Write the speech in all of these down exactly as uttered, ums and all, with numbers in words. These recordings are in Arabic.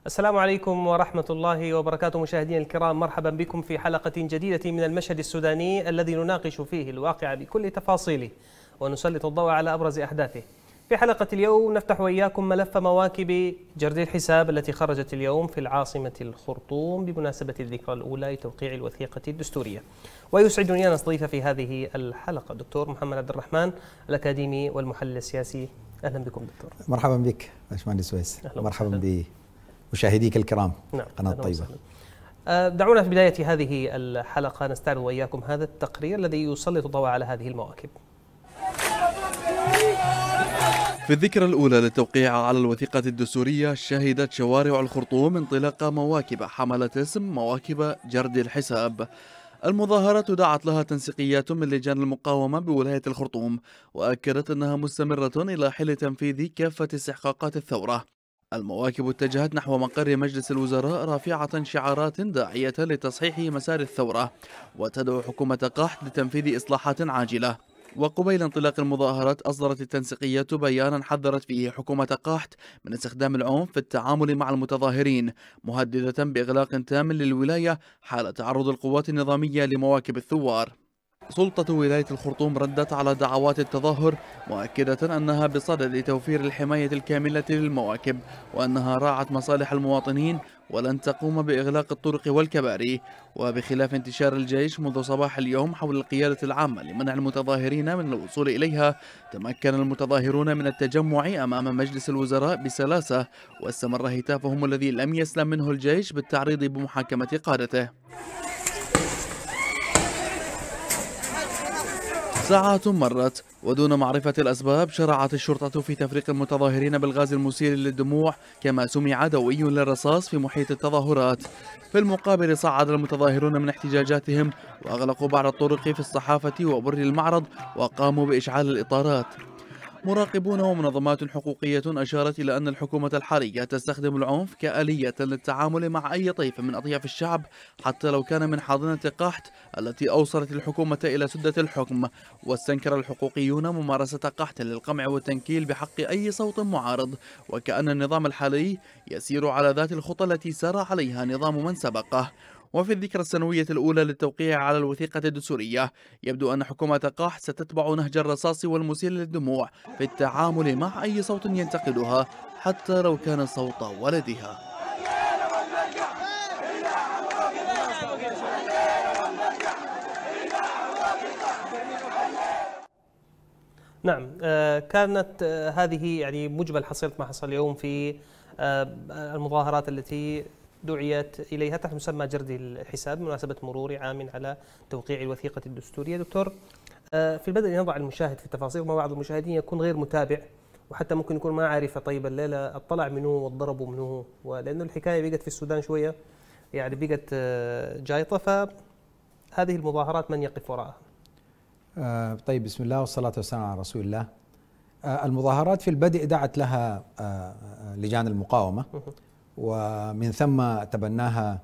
السلام عليكم ورحمة الله وبركاته. مشاهدينا الكرام، مرحبا بكم في حلقة جديدة من المشهد السوداني الذي نناقش فيه الواقع بكل تفاصيله ونسلط الضوء على أبرز أحداثه. في حلقة اليوم نفتح وإياكم ملف مواكب جرد الحساب التي خرجت اليوم في العاصمة الخرطوم بمناسبة الذكرى الأولى لتوقيع الوثيقة الدستورية. ويسعدني أن نستضيف في هذه الحلقة الدكتور محمد عبد الرحمن الأكاديمي والمحلل السياسي. أهلا بكم دكتور. مرحبا بك باشمهندس ويس. مرحبا بمشاهديك الكرام. نعم. قناة طيبة. دعونا في بداية هذه الحلقة نستعرض وإياكم هذا التقرير الذي يسلط الضوء على هذه المواكب. في الذكرى الأولى للتوقيع على الوثيقة الدستورية، شهدت شوارع الخرطوم انطلاق مواكب حملت اسم مواكب جرد الحساب. المظاهرات دعت لها تنسيقيات من لجان المقاومة بولاية الخرطوم، وأكدت أنها مستمرة إلى حين تنفيذ كافة استحقاقات الثورة. المواكب اتجهت نحو مقر مجلس الوزراء رافعة شعارات داعية لتصحيح مسار الثورة، وتدعو حكومة قحط لتنفيذ إصلاحات عاجلة. وقبيل انطلاق المظاهرات أصدرت التنسيقية بيانا حذرت فيه حكومة قحط من استخدام العنف في التعامل مع المتظاهرين، مهددة بإغلاق تام للولاية حال تعرض القوات النظامية لمواكب الثوار. سلطة ولاية الخرطوم ردت على دعوات التظاهر، مؤكدة أنها بصدد توفير الحماية الكاملة للمواكب، وأنها راعت مصالح المواطنين ولن تقوم بإغلاق الطرق والكباري. وبخلاف انتشار الجيش منذ صباح اليوم حول القيادة العامة لمنع المتظاهرين من الوصول إليها، تمكن المتظاهرون من التجمع أمام مجلس الوزراء بسلاسة، واستمر هتافهم الذي لم يسلم منه الجيش بالتعريض بمحاكمة قادته. ساعات مرت ودون معرفة الأسباب شرعت الشرطة في تفريق المتظاهرين بالغاز المسيل للدموع، كما سمع دوي للرصاص في محيط التظاهرات. في المقابل صعد المتظاهرون من احتجاجاتهم وأغلقوا بعض الطرق في الصحافة وبر المعرض وقاموا بإشعال الإطارات. مراقبون ومنظمات حقوقية أشارت إلى أن الحكومة الحالية تستخدم العنف كآلية للتعامل مع أي طيف من أطياف الشعب، حتى لو كان من حاضنة قحط التي أوصلت الحكومة إلى سدة الحكم. واستنكر الحقوقيون ممارسة قحط للقمع والتنكيل بحق أي صوت معارض، وكأن النظام الحالي يسير على ذات الخطى التي سار عليها نظام من سبقه. وفي الذكرى السنوية الأولى للتوقيع على الوثيقة الدستورية، يبدو أن حكومة قحط ستتبع نهج الرصاص والمسيل للدموع في التعامل مع أي صوت ينتقدها، حتى لو كان صوت ولدها. نعم، كانت هذه يعني مجمل حصيلة ما حصل اليوم في المظاهرات التي دعيت إليها تحت مسمى جرد الحساب بمناسبة مرور عام على توقيع الوثيقة الدستورية. دكتور، في البدء نضع المشاهد في التفاصيل، وما بعض المشاهدين يكون غير متابع وحتى ممكن يكون ما عارف طيب الليلة اطلع منه وضربوا منه، ولأنه الحكاية بقت في السودان شوية يعني بقت جايطة، فهذه المظاهرات من يقف وراءها؟ آه طيب، بسم الله والصلاة والسلام على رسول الله. آه المظاهرات في البدء دعت لها آه لجان المقاومة، ومن ثم تبناها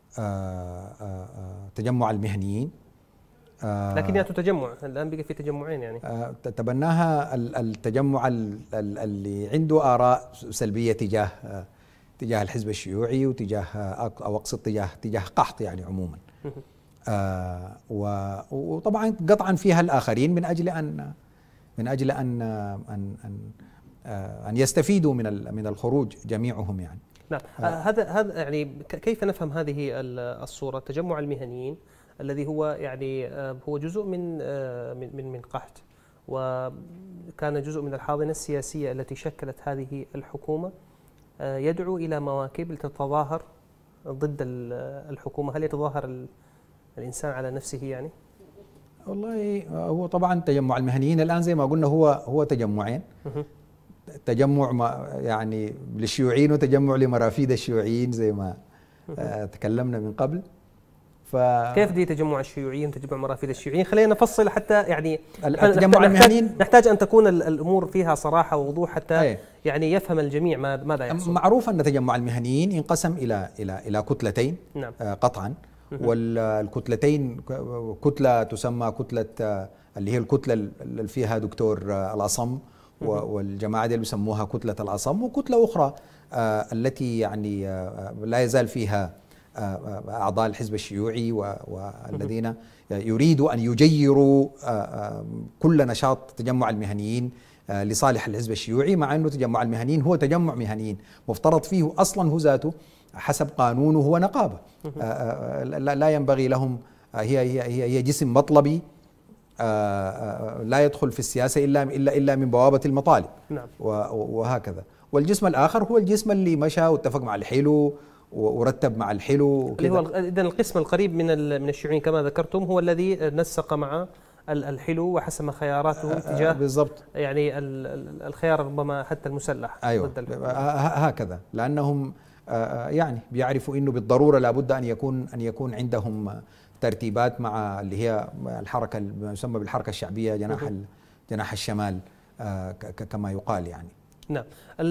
تجمع المهنيين، لكنها تجمع الآن بقى في تجمعين يعني. تبناها التجمع اللي عنده آراء سلبية تجاه تجاه الحزب الشيوعي وتجاه أو أقصد تجاه تجاه قحط يعني عموما. وطبعا قطعا فيها الآخرين من أجل أن من أجل أن أن أن, أن يستفيدوا من من الخروج جميعهم يعني. نعم، هذا هذا يعني كيف نفهم هذه الصورة؟ تجمع المهنيين الذي هو يعني هو جزء من من من من قحط، وكان جزء من الحاضنة السياسية التي شكلت هذه الحكومة، يدعو إلى مواكب لتتظاهر ضد الحكومة. هل يتظاهر الإنسان على نفسه يعني؟ والله هو طبعا تجمع المهنيين الآن زي ما قلنا هو هو تجمعين، تجمع ما يعني للشيوعيين وتجمع لمرافيد الشيوعيين زي ما تكلمنا من قبل. ف كيف دي تجمع الشيوعيين وتجمع مرافيد الشيوعيين؟ خلينا نفصل حتى يعني التجمع المهنيين نحتاج ان تكون الامور فيها صراحه ووضوح حتى أي. يعني يفهم الجميع ماذا يحصل. معروف ان تجمع المهنيين انقسم الى الى الى كتلتين. نعم. قطعا. والكتلتين كتله تسمى كتله اللي هي الكتله اللي فيها دكتور الأصم والجماعة دي بيسموها كتلة الأصم، وكتلة أخرى التي يعني لا يزال فيها أعضاء الحزب الشيوعي والذين يريدوا أن يجيروا كل نشاط تجمع المهنيين لصالح الحزب الشيوعي، مع أنه تجمع المهنيين هو تجمع مهنيين مفترض فيه أصلا هو ذاته حسب قانونه هو نقابة، لا ينبغي لهم، هي هي هي هي جسم مطلبي لا يدخل في السياسة إلا إلا إلا من بوابة المطالب. نعم. وهكذا. والجسم الآخر هو الجسم اللي مشى واتفق مع الحلو ورتب مع الحلو، اللي هو إذن القسم القريب من من الشيوعيين كما ذكرتم هو الذي نسق مع الحلو وحسم خياراته تجاه بالضبط يعني الخيار ربما حتى المسلح. أيوة ضد هكذا، لأنهم يعني بيعرفوا انه بالضروره لابد ان يكون ان يكون عندهم ترتيبات مع اللي هي الحركه ما يسمى بالحركه الشعبيه جناح جناح الشمال كما يقال يعني. نعم.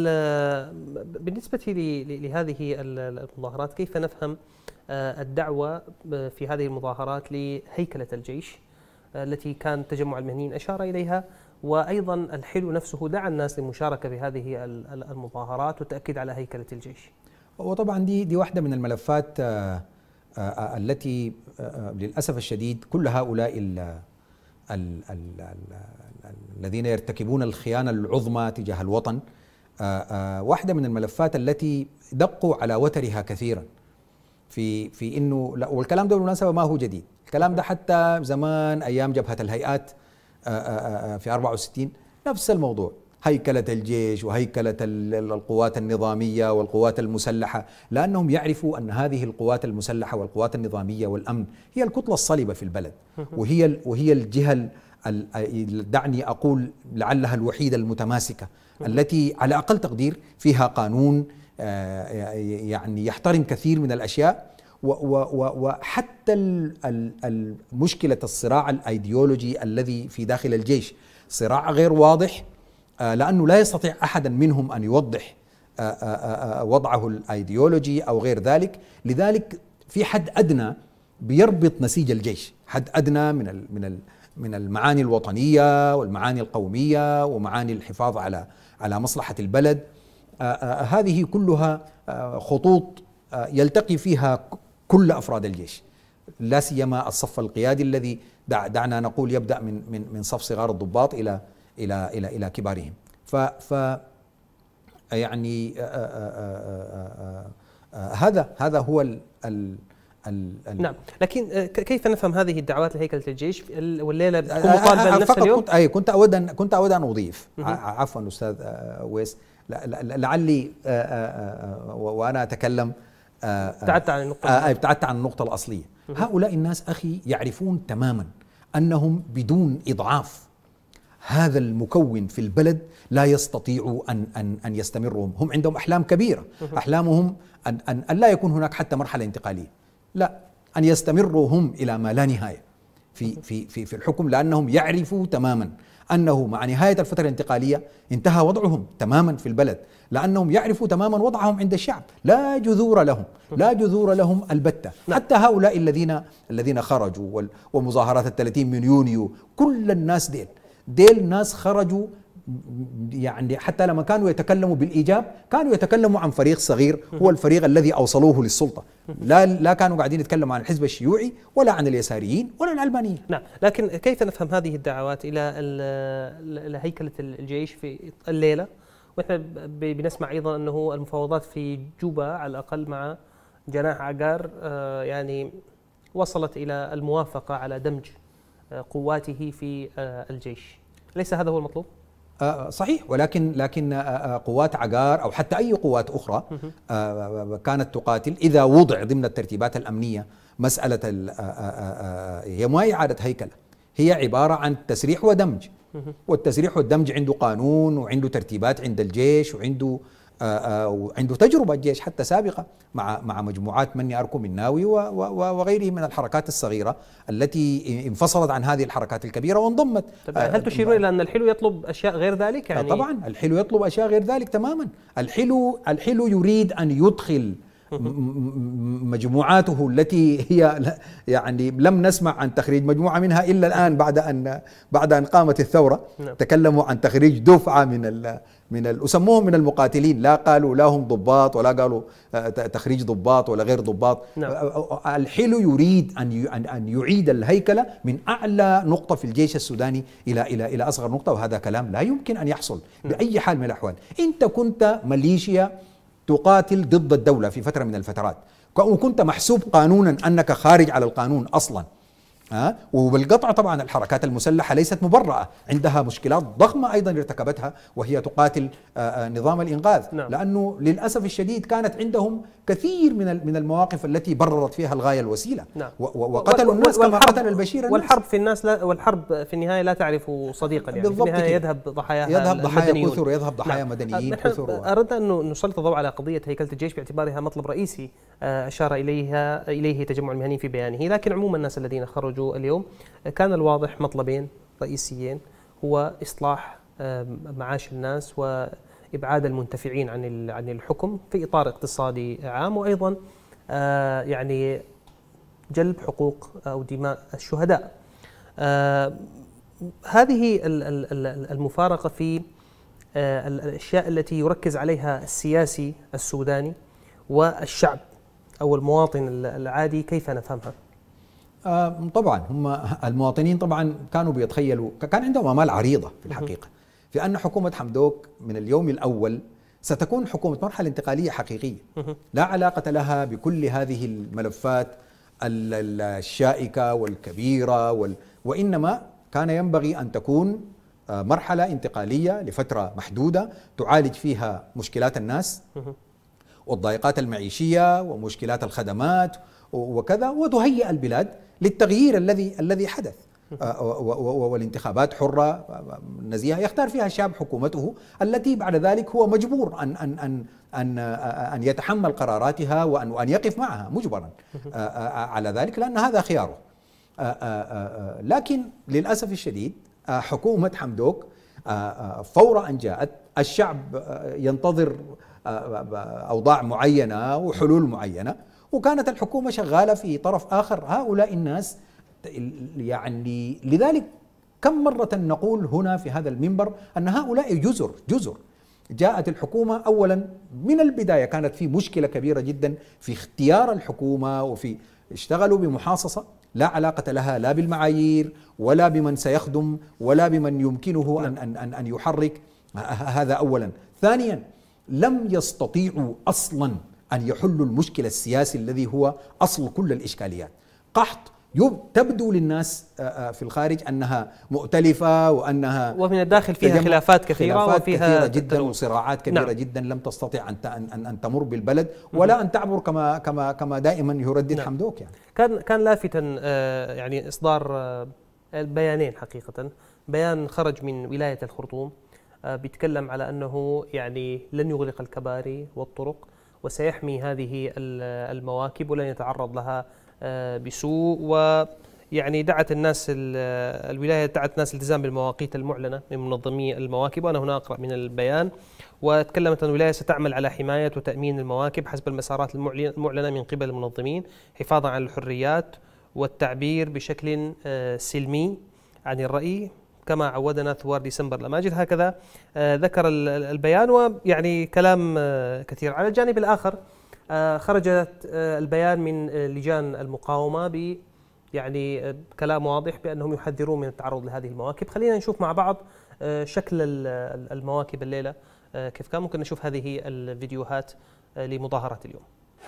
بالنسبه لهذه المظاهرات كيف نفهم الدعوه في هذه المظاهرات لهيكله الجيش التي كان تجمع المهنيين اشار اليها، وايضا الحلو نفسه دعا الناس للمشاركه بهذه المظاهرات والتاكيد على هيكله الجيش؟ وطبعا دي دي واحده من الملفات آآ آآ التي آآ للاسف الشديد كل هؤلاء ال ال ال ال الذين يرتكبون الخيانه العظمى تجاه الوطن واحده من الملفات التي دقوا على وترها كثيرا في في انه، والكلام ده بالمناسبه ما هو جديد، الكلام ده حتى زمان ايام جبهه الهيئات في أربعة وستين نفس الموضوع، هيكلة الجيش وهيكلة القوات النظامية والقوات المسلحة، لأنهم يعرفوا أن هذه القوات المسلحة والقوات النظامية والأمن هي الكتلة الصلبة في البلد، وهي وهي الجهة دعني أقول لعلها الوحيدة المتماسكة التي على أقل تقدير فيها قانون يعني يحترم كثير من الأشياء، وحتى المشكلة الصراع الأيديولوجي الذي في داخل الجيش صراع غير واضح، لأنه لا يستطيع أحدا منهم أن يوضح وضعه الأيديولوجي أو غير ذلك، لذلك في حد أدنى بيربط نسيج الجيش، حد أدنى من من من المعاني الوطنية والمعاني القومية ومعاني الحفاظ على على مصلحة البلد. هذه كلها خطوط يلتقي فيها كل أفراد الجيش، لا سيما الصف القيادي الذي دعنا نقول يبدأ من من من صف صغار الضباط إلى إلى إلى إلى كبارهم. ف ف يعني هذا هذا هو ال ال ال نعم. لكن كيف نفهم هذه الدعوات لهيكلة الجيش والليلة تكون مطالبة نفس اليوم؟ كنت أي كنت أود أن كنت أود أن أضيف عفوا أستاذ ويس، لعلي وأنا أتكلم ابتعدت عن النقطة ابتعدت عن النقطة الأصلية. هؤلاء الناس أخي يعرفون تماما أنهم بدون إضعاف هذا المكون في البلد لا يستطيعوا أن أن أن يستمروا. هم عندهم أحلام كبيرة، أحلامهم أن أن أن لا يكون هناك حتى مرحلة انتقالية، لا، أن يستمروا هم إلى ما لا نهاية في في في في الحكم، لأنهم يعرفوا تماما أنه مع نهاية الفترة الانتقالية انتهى وضعهم تماما في البلد، لأنهم يعرفوا تماما وضعهم عند الشعب، لا جذور لهم، لا جذور لهم البتة. حتى هؤلاء الذين الذين خرجوا ومظاهرات الثلاثين من يونيو، كل الناس ديل ديل ناس خرجوا يعني حتى لما كانوا يتكلموا بالإيجاب كانوا يتكلموا عن فريق صغير هو الفريق الذي أوصلوه للسلطة، لا لا كانوا قاعدين يتكلموا عن الحزب الشيوعي ولا عن اليساريين ولا العلمانيين. نعم، لكن كيف نفهم هذه الدعوات إلى هيكلة الجيش في الليلة، ونحن بنسمع أيضا أنه المفاوضات في جوبا على الأقل مع جناح عقار يعني وصلت إلى الموافقة على دمج قواته في الجيش، ليس هذا هو المطلوب؟ آه صحيح، ولكن لكن آه قوات عقار او حتى اي قوات اخرى آه كانت تقاتل اذا وضع ضمن الترتيبات الامنيه مساله هي ما اعاده هيكله، هي عباره عن تسريح ودمج، والتسريح والدمج عنده قانون وعنده ترتيبات عند الجيش وعنده وعنده تجربه الجيش حتى سابقه مع مع مجموعات مني اركم الناوي وغيره من الحركات الصغيره التي انفصلت عن هذه الحركات الكبيره وانضمت. هل تشيرون الى ان الحلو يطلب اشياء غير ذلك؟ يعني طبعا الحلو يطلب اشياء غير ذلك تماما. الحلو الحلو يريد ان يدخل مجموعاته التي هي يعني لم نسمع عن تخريج مجموعة منها إلا الآن بعد أن بعد أن قامت الثورة. تكلموا عن تخريج دفعة من ال من ال وسموهم من المقاتلين، لا قالوا لا هم ضباط ولا قالوا تخريج ضباط ولا غير ضباط. الحلو يريد أن أن يعيد الهيكلة من أعلى نقطة في الجيش السوداني إلى إلى إلى أصغر نقطة، وهذا كلام لا يمكن أن يحصل بأي حال من الأحوال. أنت كنت ميليشيا تقاتل ضد الدولة في فترة من الفترات، وكنت محسوب قانونا أنك خارج على القانون أصلا. ها وبالقطع طبعا الحركات المسلحة ليست مبرأة، عندها مشكلات ضخمة أيضا ارتكبتها وهي تقاتل نظام الإنقاذ. نعم. لأنه للأسف الشديد كانت عندهم كثير من من المواقف التي بررت فيها الغاية الوسيلة. نعم. وقتلوا الناس كما قتل البشير الناس. والحرب في الناس لا والحرب في النهاية لا تعرف صديقا، يعني في النهاية يذهب ضحاياها يذهب ضحايا المدنيون. كثر ويذهب ضحايا نعم. مدنيين كثر. أردنا أن نسلط الضوء على قضية هيكلة الجيش باعتبارها مطلب رئيسي أشار إليها إليه تجمع المهنيين في بيانه، لكن عموما الناس الذين خرجوا اليوم كان الواضح مطلبين رئيسيين، هو إصلاح معاش الناس وإبعاد المنتفعين عن عن الحكم في إطار اقتصادي عام، وأيضا يعني جلب حقوق أو دماء الشهداء. هذه المفارقة في الأشياء التي يركز عليها السياسي السوداني والشعب أو المواطن العادي كيف نفهمها؟ آه طبعا هم المواطنين طبعا كانوا بيتخيلوا، كان عندهم آمال عريضة في الحقيقة في أن حكومة حمدوك من اليوم الأول ستكون حكومة مرحلة انتقالية حقيقية لا علاقة لها بكل هذه الملفات الشائكة والكبيرة وال وإنما كان ينبغي أن تكون مرحلة انتقالية لفترة محدودة تعالج فيها مشكلات الناس والضائقات المعيشية ومشكلات الخدمات وكذا، وتهيئ البلاد للتغيير الذي الذي حدث. والانتخابات حرة نزيهة يختار فيها الشعب حكومته التي بعد ذلك هو مجبور أن أن أن أن أن يتحمل قراراتها وأن وأن يقف معها مجبرا على ذلك، لأن هذا خياره. لكن للأسف الشديد حكومة حمدوك فور أن جاءت الشعب ينتظر أوضاع معينة وحلول معينة، وكانت الحكومة شغالة في طرف آخر هؤلاء الناس. يعني لذلك كم مرة نقول هنا في هذا المنبر أن هؤلاء جزر جزر جاءت الحكومة أولا من البداية كانت في مشكلة كبيرة جدا في اختيار الحكومة، وفي اشتغلوا بمحاصصة لا علاقة لها لا بالمعايير ولا بمن سيخدم ولا بمن يمكنه أن أن أن, أن يحرك. هذا أولا. ثانيا لم يستطيعوا أصلا أن يحلوا المشكلة السياسي الذي هو أصل كل الإشكاليات. قحط تبدو للناس في الخارج أنها مؤتلفة وأنها ومن الداخل فيها خلافات كثيرة خلافات وفيها كثيرة جدا وصراعات كبيرة. نعم. جدا لم تستطيع أن أن أن تمر بالبلد ولا أن تعبر كما كما كما دائما يردد. نعم. حمدوك يعني كان كان لافتا يعني إصدار البيانين حقيقة. بيان خرج من ولاية الخرطوم بيتكلم على أنه يعني لن يغلق الكباري والطرق وسيحمي هذه المواكب ولن يتعرض لها بسوء، ويعني دعت الناس الولاية دعت الناس الالتزام بالمواقيت المعلنة من منظمي المواكب. وأنا هنا أقرأ من البيان. وتكلمت أن الولاية ستعمل على حماية وتأمين المواكب حسب المسارات المعلنة من قبل المنظمين حفاظا على الحريات والتعبير بشكل سلمي عن الرأي كما عودنا ثوار ديسمبر الأماجد. هكذا ذكر البيان، ويعني كلام كثير. على الجانب الآخر خرجت البيان من لجان المقاومة ب يعني كلام واضح بأنهم يحذرون من التعرض لهذه المواكب. خلينا نشوف مع بعض شكل المواكب الليلة كيف كان. ممكن نشوف هذه الفيديوهات لمظاهرات اليوم.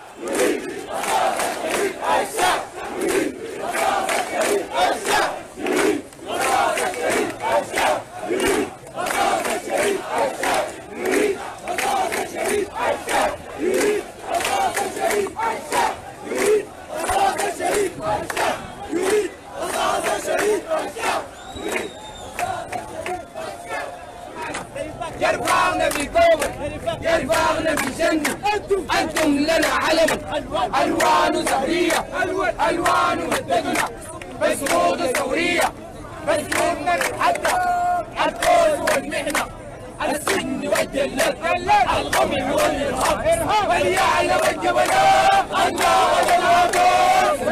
يرفعنا بالكوبر يرفعنا بالجنة أنتم لنا علم ألوان زهرية ألوان مددنا بسرود ثورية بسرودنا حتى الفوز والمحنة السجن والجلاد الغم والإرهاب واليعلى والجبلات الله والغابات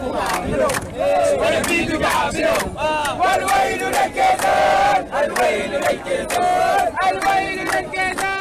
والبيد بعابرهم والويل للكيسان الويل للكيسان الويل للكيسان.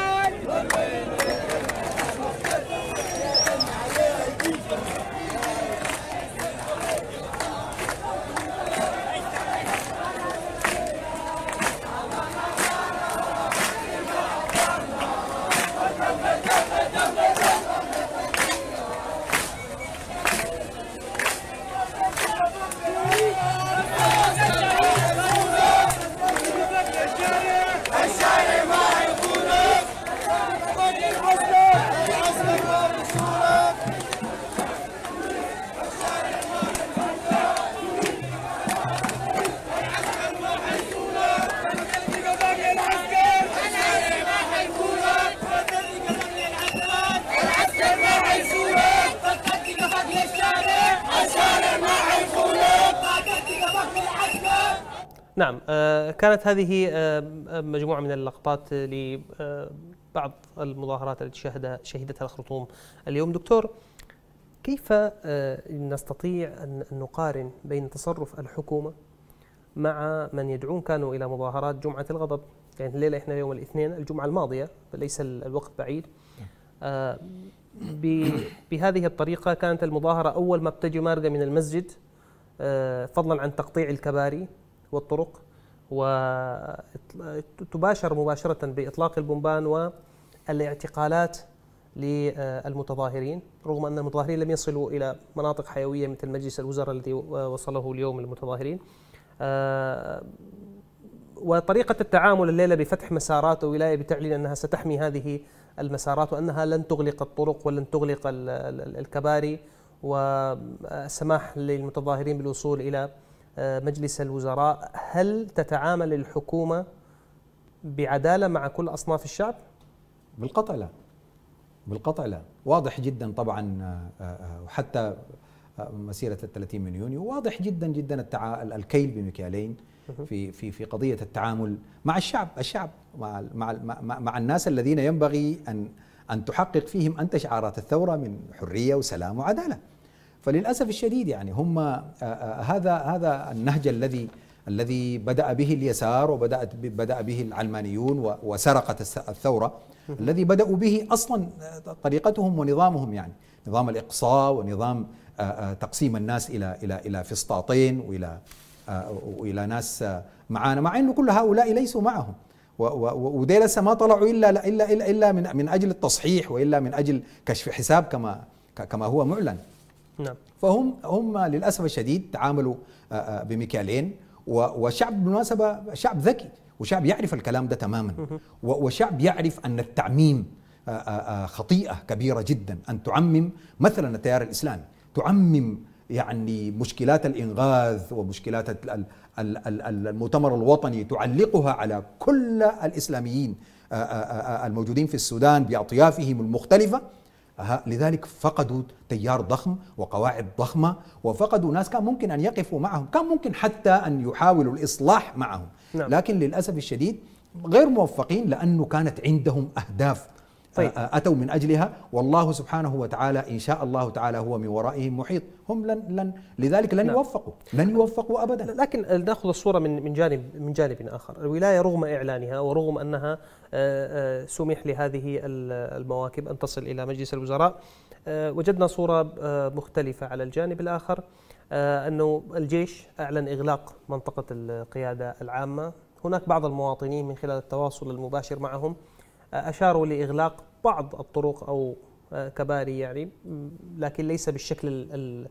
نعم، كانت هذه مجموعة من اللقطات لبعض المظاهرات التي شهد شهدتها الخرطوم اليوم. دكتور، كيف نستطيع أن نقارن بين تصرف الحكومة مع من يدعون كانوا إلى مظاهرات جمعة الغضب؟ يعني الليلة إحنا يوم الاثنين، الجمعة الماضية ليس الوقت بعيد، بهذه الطريقة كانت المظاهرة أول ما بتجي مارقة من المسجد، فضلا عن تقطيع الكباري والطرق، وتباشر مباشرة بإطلاق البومبان والاعتقالات للمتظاهرين، رغم أن المتظاهرين لم يصلوا إلى مناطق حيوية مثل مجلس الوزراء الذي وصله اليوم المتظاهرين. وطريقة التعامل الليلة بفتح مسارات وولاية بتعلن أنها ستحمي هذه المسارات وأنها لن تغلق الطرق ولن تغلق الكباري، والسماح للمتظاهرين بالوصول إلى مجلس الوزراء. هل تتعامل الحكومة بعدالة مع كل أصناف الشعب؟ بالقطع لا، بالقطع لا. واضح جدا طبعا، وحتى مسيرة الثلاثين من يونيو واضح جدا جدا التع... الكيل بمكيالين في في في قضية التعامل مع الشعب، الشعب مع مع مع, مع الناس الذين ينبغي أن أن تحقق فيهم أنت شعارات الثورة من حرية وسلام وعدالة. فللأسف الشديد يعني هم هذا هذا النهج الذي الذي بدأ به اليسار وبدأت بدأ به العلمانيون وسرقت الثورة، الذي بدأوا به أصلا طريقتهم ونظامهم، يعني نظام الإقصاء ونظام تقسيم الناس إلى إلى إلى فسطاطين وإلى وإلى ناس معانا، مع إنه كل هؤلاء ليسوا معهم، وديل لسه ما طلعوا إلا إلا إلا إلا من من أجل التصحيح وإلا من أجل كشف حساب كما كما هو معلن. نعم. فهم هم للأسف الشديد تعاملوا بمكيالين، وشعب بالمناسبة شعب ذكي وشعب يعرف الكلام ده تماما، وشعب يعرف أن التعميم خطيئة كبيرة جدا، أن تعمم مثلا التيار الإسلامي، تعمم يعني مشكلات الإنغاذ ومشكلات المؤتمر الوطني، تعلقها على كل الإسلاميين الموجودين في السودان بأطيافهم المختلفة. لذلك فقدوا تيار ضخم وقواعد ضخمة، وفقدوا ناس كان ممكن أن يقفوا معهم، كان ممكن حتى أن يحاولوا الإصلاح معهم. نعم. لكن للأسف الشديد غير موفقين، لأنه كانت عندهم أهداف طيب. أتوا من أجلها، والله سبحانه وتعالى إن شاء الله تعالى هو من ورائهم محيط. هم لن لن لذلك لن نعم. يوفقوا لن يوفقوا أبدا. لكن نأخذ الصورة من من جانب من جانب آخر. الولاية رغم إعلانها ورغم أنها سمح لهذه المواكب أن تصل إلى مجلس الوزراء، وجدنا صورة مختلفة على الجانب الآخر، أنه الجيش أعلن إغلاق منطقة القيادة العامة. هناك بعض المواطنين من خلال التواصل المباشر معهم أشاروا لإغلاق بعض الطرق أو كباري، يعني لكن ليس بالشكل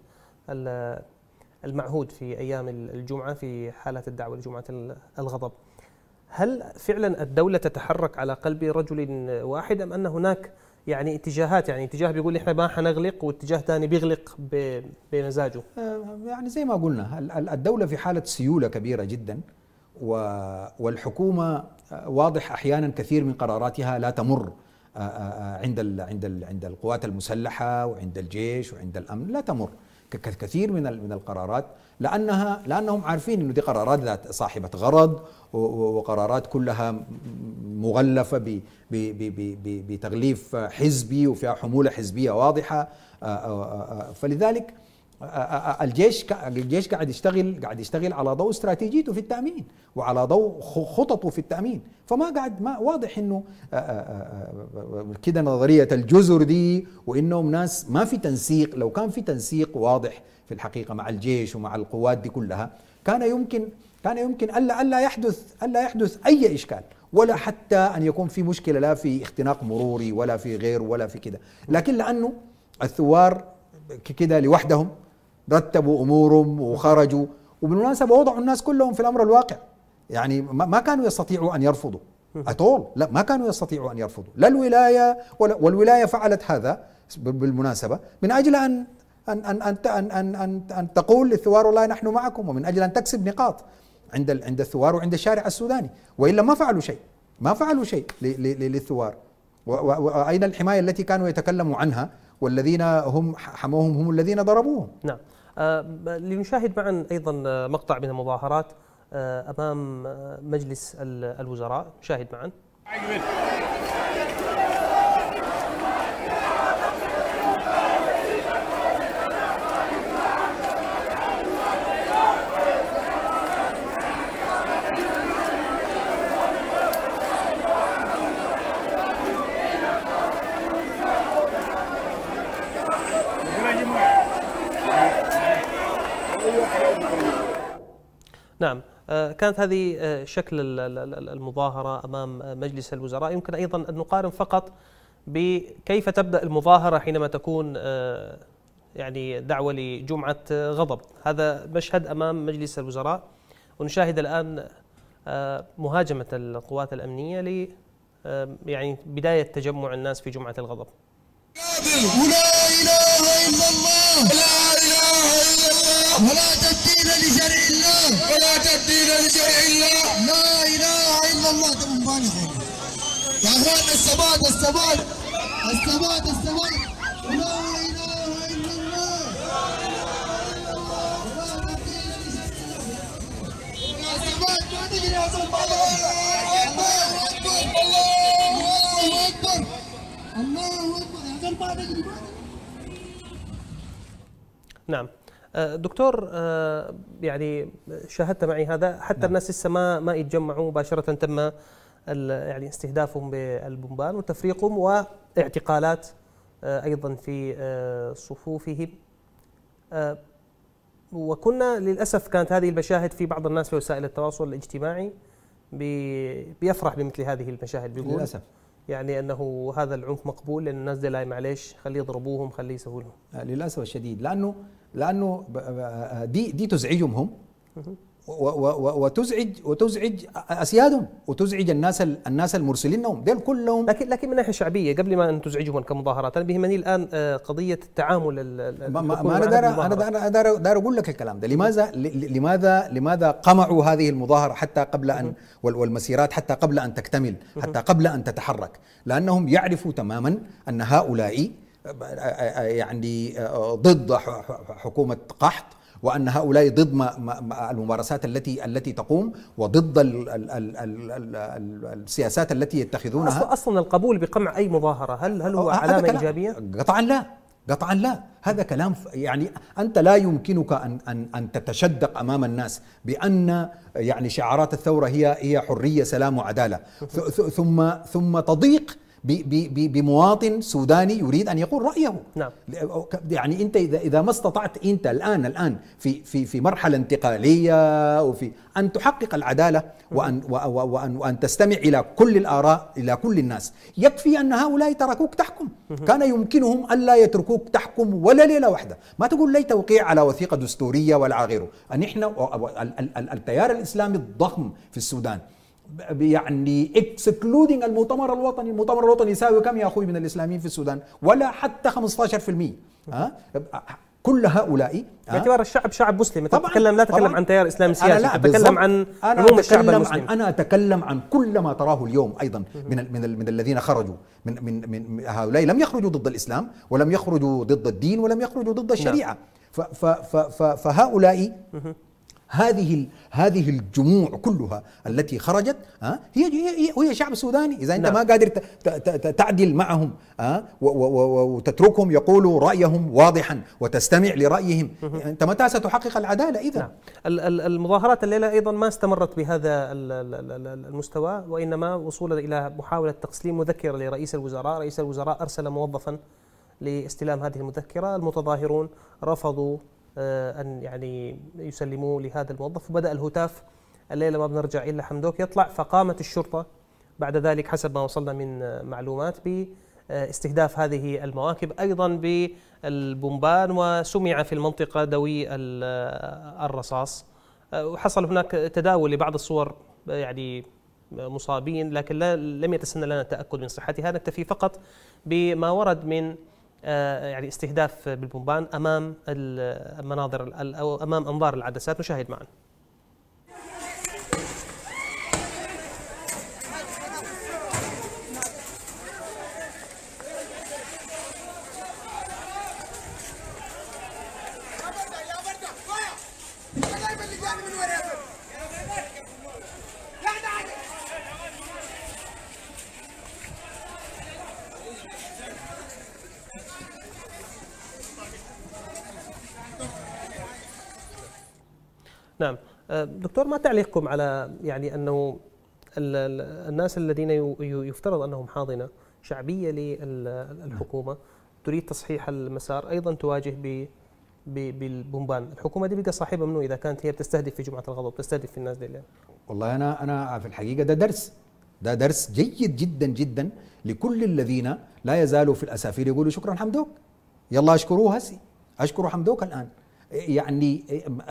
المعهود في أيام الجمعة في حالات الدعوة لجمعة الغضب. هل فعلا الدولة تتحرك على قلب رجل واحد، أم أن هناك يعني اتجاهات، يعني اتجاه بيقول إحنا ما حنغلق واتجاه ثاني بيغلق بمزاجه؟ يعني زي ما قلنا الدولة في حالة سيولة كبيرة جدا، والحكومة واضح أحيانا كثير من قراراتها لا تمر عند ال عند ال عند القوات المسلحة وعند الجيش وعند الأمن، لا تمر كثير من من القرارات، لانها لانهم عارفين انه دي قرارات ذات صاحبه غرض، وقرارات كلها مغلفه بتغليف حزبي وفيها حموله حزبيه واضحه. فلذلك الجيش الجيش قاعد يشتغل قاعد يشتغل على ضوء استراتيجيته في التامين وعلى ضوء خططه في التامين، فما قاعد ما واضح انه كده نظريه الجزر دي، وانهم ناس ما في تنسيق. لو كان في تنسيق واضح في الحقيقه مع الجيش ومع القوات دي كلها، كان يمكن كان يمكن الا الا يحدث الا يحدث اي اشكال، ولا حتى ان يكون في مشكله لا في اختناق مروري ولا في غير ولا في كده. لكن لانه الثوار كده لوحدهم رتبوا امورهم وخرجوا، وبالمناسبه وضعوا الناس كلهم في الامر الواقع، يعني ما كانوا يستطيعوا ان يرفضوا أطول، لا ما كانوا يستطيعوا ان يرفضوا لا الولايه ولا، والولايه فعلت هذا بالمناسبه من اجل ان ان ان ان ان, أن, أن, أن تقول للثوار والله نحن معكم، ومن اجل ان تكسب نقاط عند عند الثوار وعند الشارع السوداني، والا ما فعلوا شيء ما فعلوا شيء للثوار. واين الحمايه التي كانوا يتكلموا عنها والذين هم حموهم هم الذين ضربوهم؟ نعم. آه لنشاهد معا أيضا مقطع من المظاهرات آه أمام مجلس الوزراء، نشاهد معا. نعم. كانت هذه شكل المظاهرة أمام مجلس الوزراء. يمكن أيضا أن نقارن فقط بكيف تبدأ المظاهرة حينما تكون يعني دعوة لجمعة غضب. هذا مشهد أمام مجلس الوزراء، ونشاهد الآن مهاجمة القوات الأمنية ل يعني بداية تجمع الناس في جمعة الغضب. ولا إله إلا الله، لا إله إلا الله، ولا تبديل لشرع الله، ولا تبديل لشرع الله، لا إله إلا الله. تبون يا أخوان الثبات الثبات الثبات الثبات، لا إله إلا الله، ولا تبديل لشرع الله. الثبات ما تجري يا سلطان. الله أكبر الله أكبر الله أكبر. نعم. دكتور، يعني شاهدت معي هذا، حتى نعم. الناس لسه ما ما يتجمعوا مباشرة، تم يعني استهدافهم بالبومبان وتفريقهم واعتقالات أيضا في صفوفهم. وكنا للأسف كانت هذه المشاهد في بعض الناس في وسائل التواصل الاجتماعي بيفرح بمثل هذه المشاهد، بيقول للأسف يعني انه هذا العنف مقبول لان الناس دي لا معلش خليه يضربوهم خليه يسووا لهم. للاسف الشديد، لانه لانه دي دي تزعجهم هم، وتزعج وتزعج اسيادهم، وتزعج الناس الناس المرسلين لهم دول كلهم. لكن لكن من ناحيه شعبيه قبل ما ان تزعجهم كمظاهرات، انا بيهمني الان قضيه التعامل. ما, ما انا دار انا دار دار اقول لك الكلام ده. لماذا لماذا لماذا قمعوا هذه المظاهره حتى قبل ان والمسيرات حتى قبل ان تكتمل، حتى قبل ان تتحرك؟ لانهم يعرفوا تماما ان هؤلاء يعني ضد حكومه قحط، وأن هؤلاء ضد الممارسات التي التي تقوم، وضد ال ال ال ال ال السياسات التي يتخذونها. أصلا القبول بقمع أي مظاهرة هل هل هو علامة إيجابية؟ قطعا لا، قطعا لا. هذا كلام يعني أنت لا يمكنك أن أن أن تتشدق أمام الناس بأن يعني شعارات الثورة هي هي حرية سلام وعدالة، ثم ثم تضيق بمواطن سوداني يريد ان يقول رايه. نعم. يعني انت اذا اذا ما استطعت انت الان الان في في في مرحله انتقاليه وفي ان تحقق العداله وان وان وان تستمع الى كل الاراء، الى كل الناس، يكفي ان هؤلاء تركوك تحكم. كان يمكنهم الا يتركوك تحكم ولا ليله واحده، ما تقول لي توقيع على وثيقه دستوريه ولا غيره. ان احنا التيار الاسلامي الضخم في السودان يعني اكسكلودينج المؤتمر الوطني، المؤتمر الوطني يساوي كم يا اخوي من الاسلاميين في السودان؟ ولا حتى خمسة عشر بالمئة. ها كل هؤلاء باعتبار الشعب شعب مسلم. تتكلم لا تتكلم عن تيار اسلامي سياسي، تتكلم عن عموم الشعب المسلم. انا اتكلم عن كل ما تراه اليوم ايضا من من من الذين خرجوا من من من هؤلاء لم يخرجوا ضد الاسلام، ولم يخرجوا ضد الدين، ولم يخرجوا ضد الشريعه. فهؤلاء هذه هذه الجموع كلها التي خرجت ها هي هي هي شعب سوداني. اذا انت نعم. ما قادر تعدل معهم ها وتتركهم يقولوا رايهم واضحا وتستمع لرايهم، انت متى ستحقق العداله اذا؟ نعم. المظاهرات الليله ايضا ما استمرت بهذا المستوى، وانما وصولا الى محاوله تسليم مذكره لرئيس الوزراء. رئيس الوزراء ارسل موظفا لاستلام هذه المذكره، المتظاهرون رفضوا أن يعني يسلموا لهذا الموظف، وبدأ الهتاف الليلة ما بنرجع إلا حمدوك يطلع. فقامت الشرطة بعد ذلك حسب ما وصلنا من معلومات باستهداف هذه المواكب أيضا بالبومبان، وسمع في المنطقة دوي الرصاص. وحصل هناك تداول لبعض الصور يعني مصابين، لكن لم يتسنى لنا التأكد من صحتها. نكتفي فقط بما ورد من يعني استهداف بالبومبان امام المناظر او امام انظار العدسات. نشاهد معا. نعم دكتور، ما تعليقكم على يعني أنه الناس الذين يفترض أنهم حاضنة شعبية للحكومة تريد تصحيح المسار أيضا تواجه بالبومبان؟ الحكومة دي بقى صاحبها منه إذا كانت هي بتستهدف في جمعة الغضب، بتستهدف في الناس دي ليه؟ والله أنا أنا في الحقيقة ده درس ده درس جيد جدا جدا لكل الذين لا يزالوا في الأسافير يقولوا شكرا حمدوك، يلا أشكروه هسي، أشكروا حمدوك الآن. يعني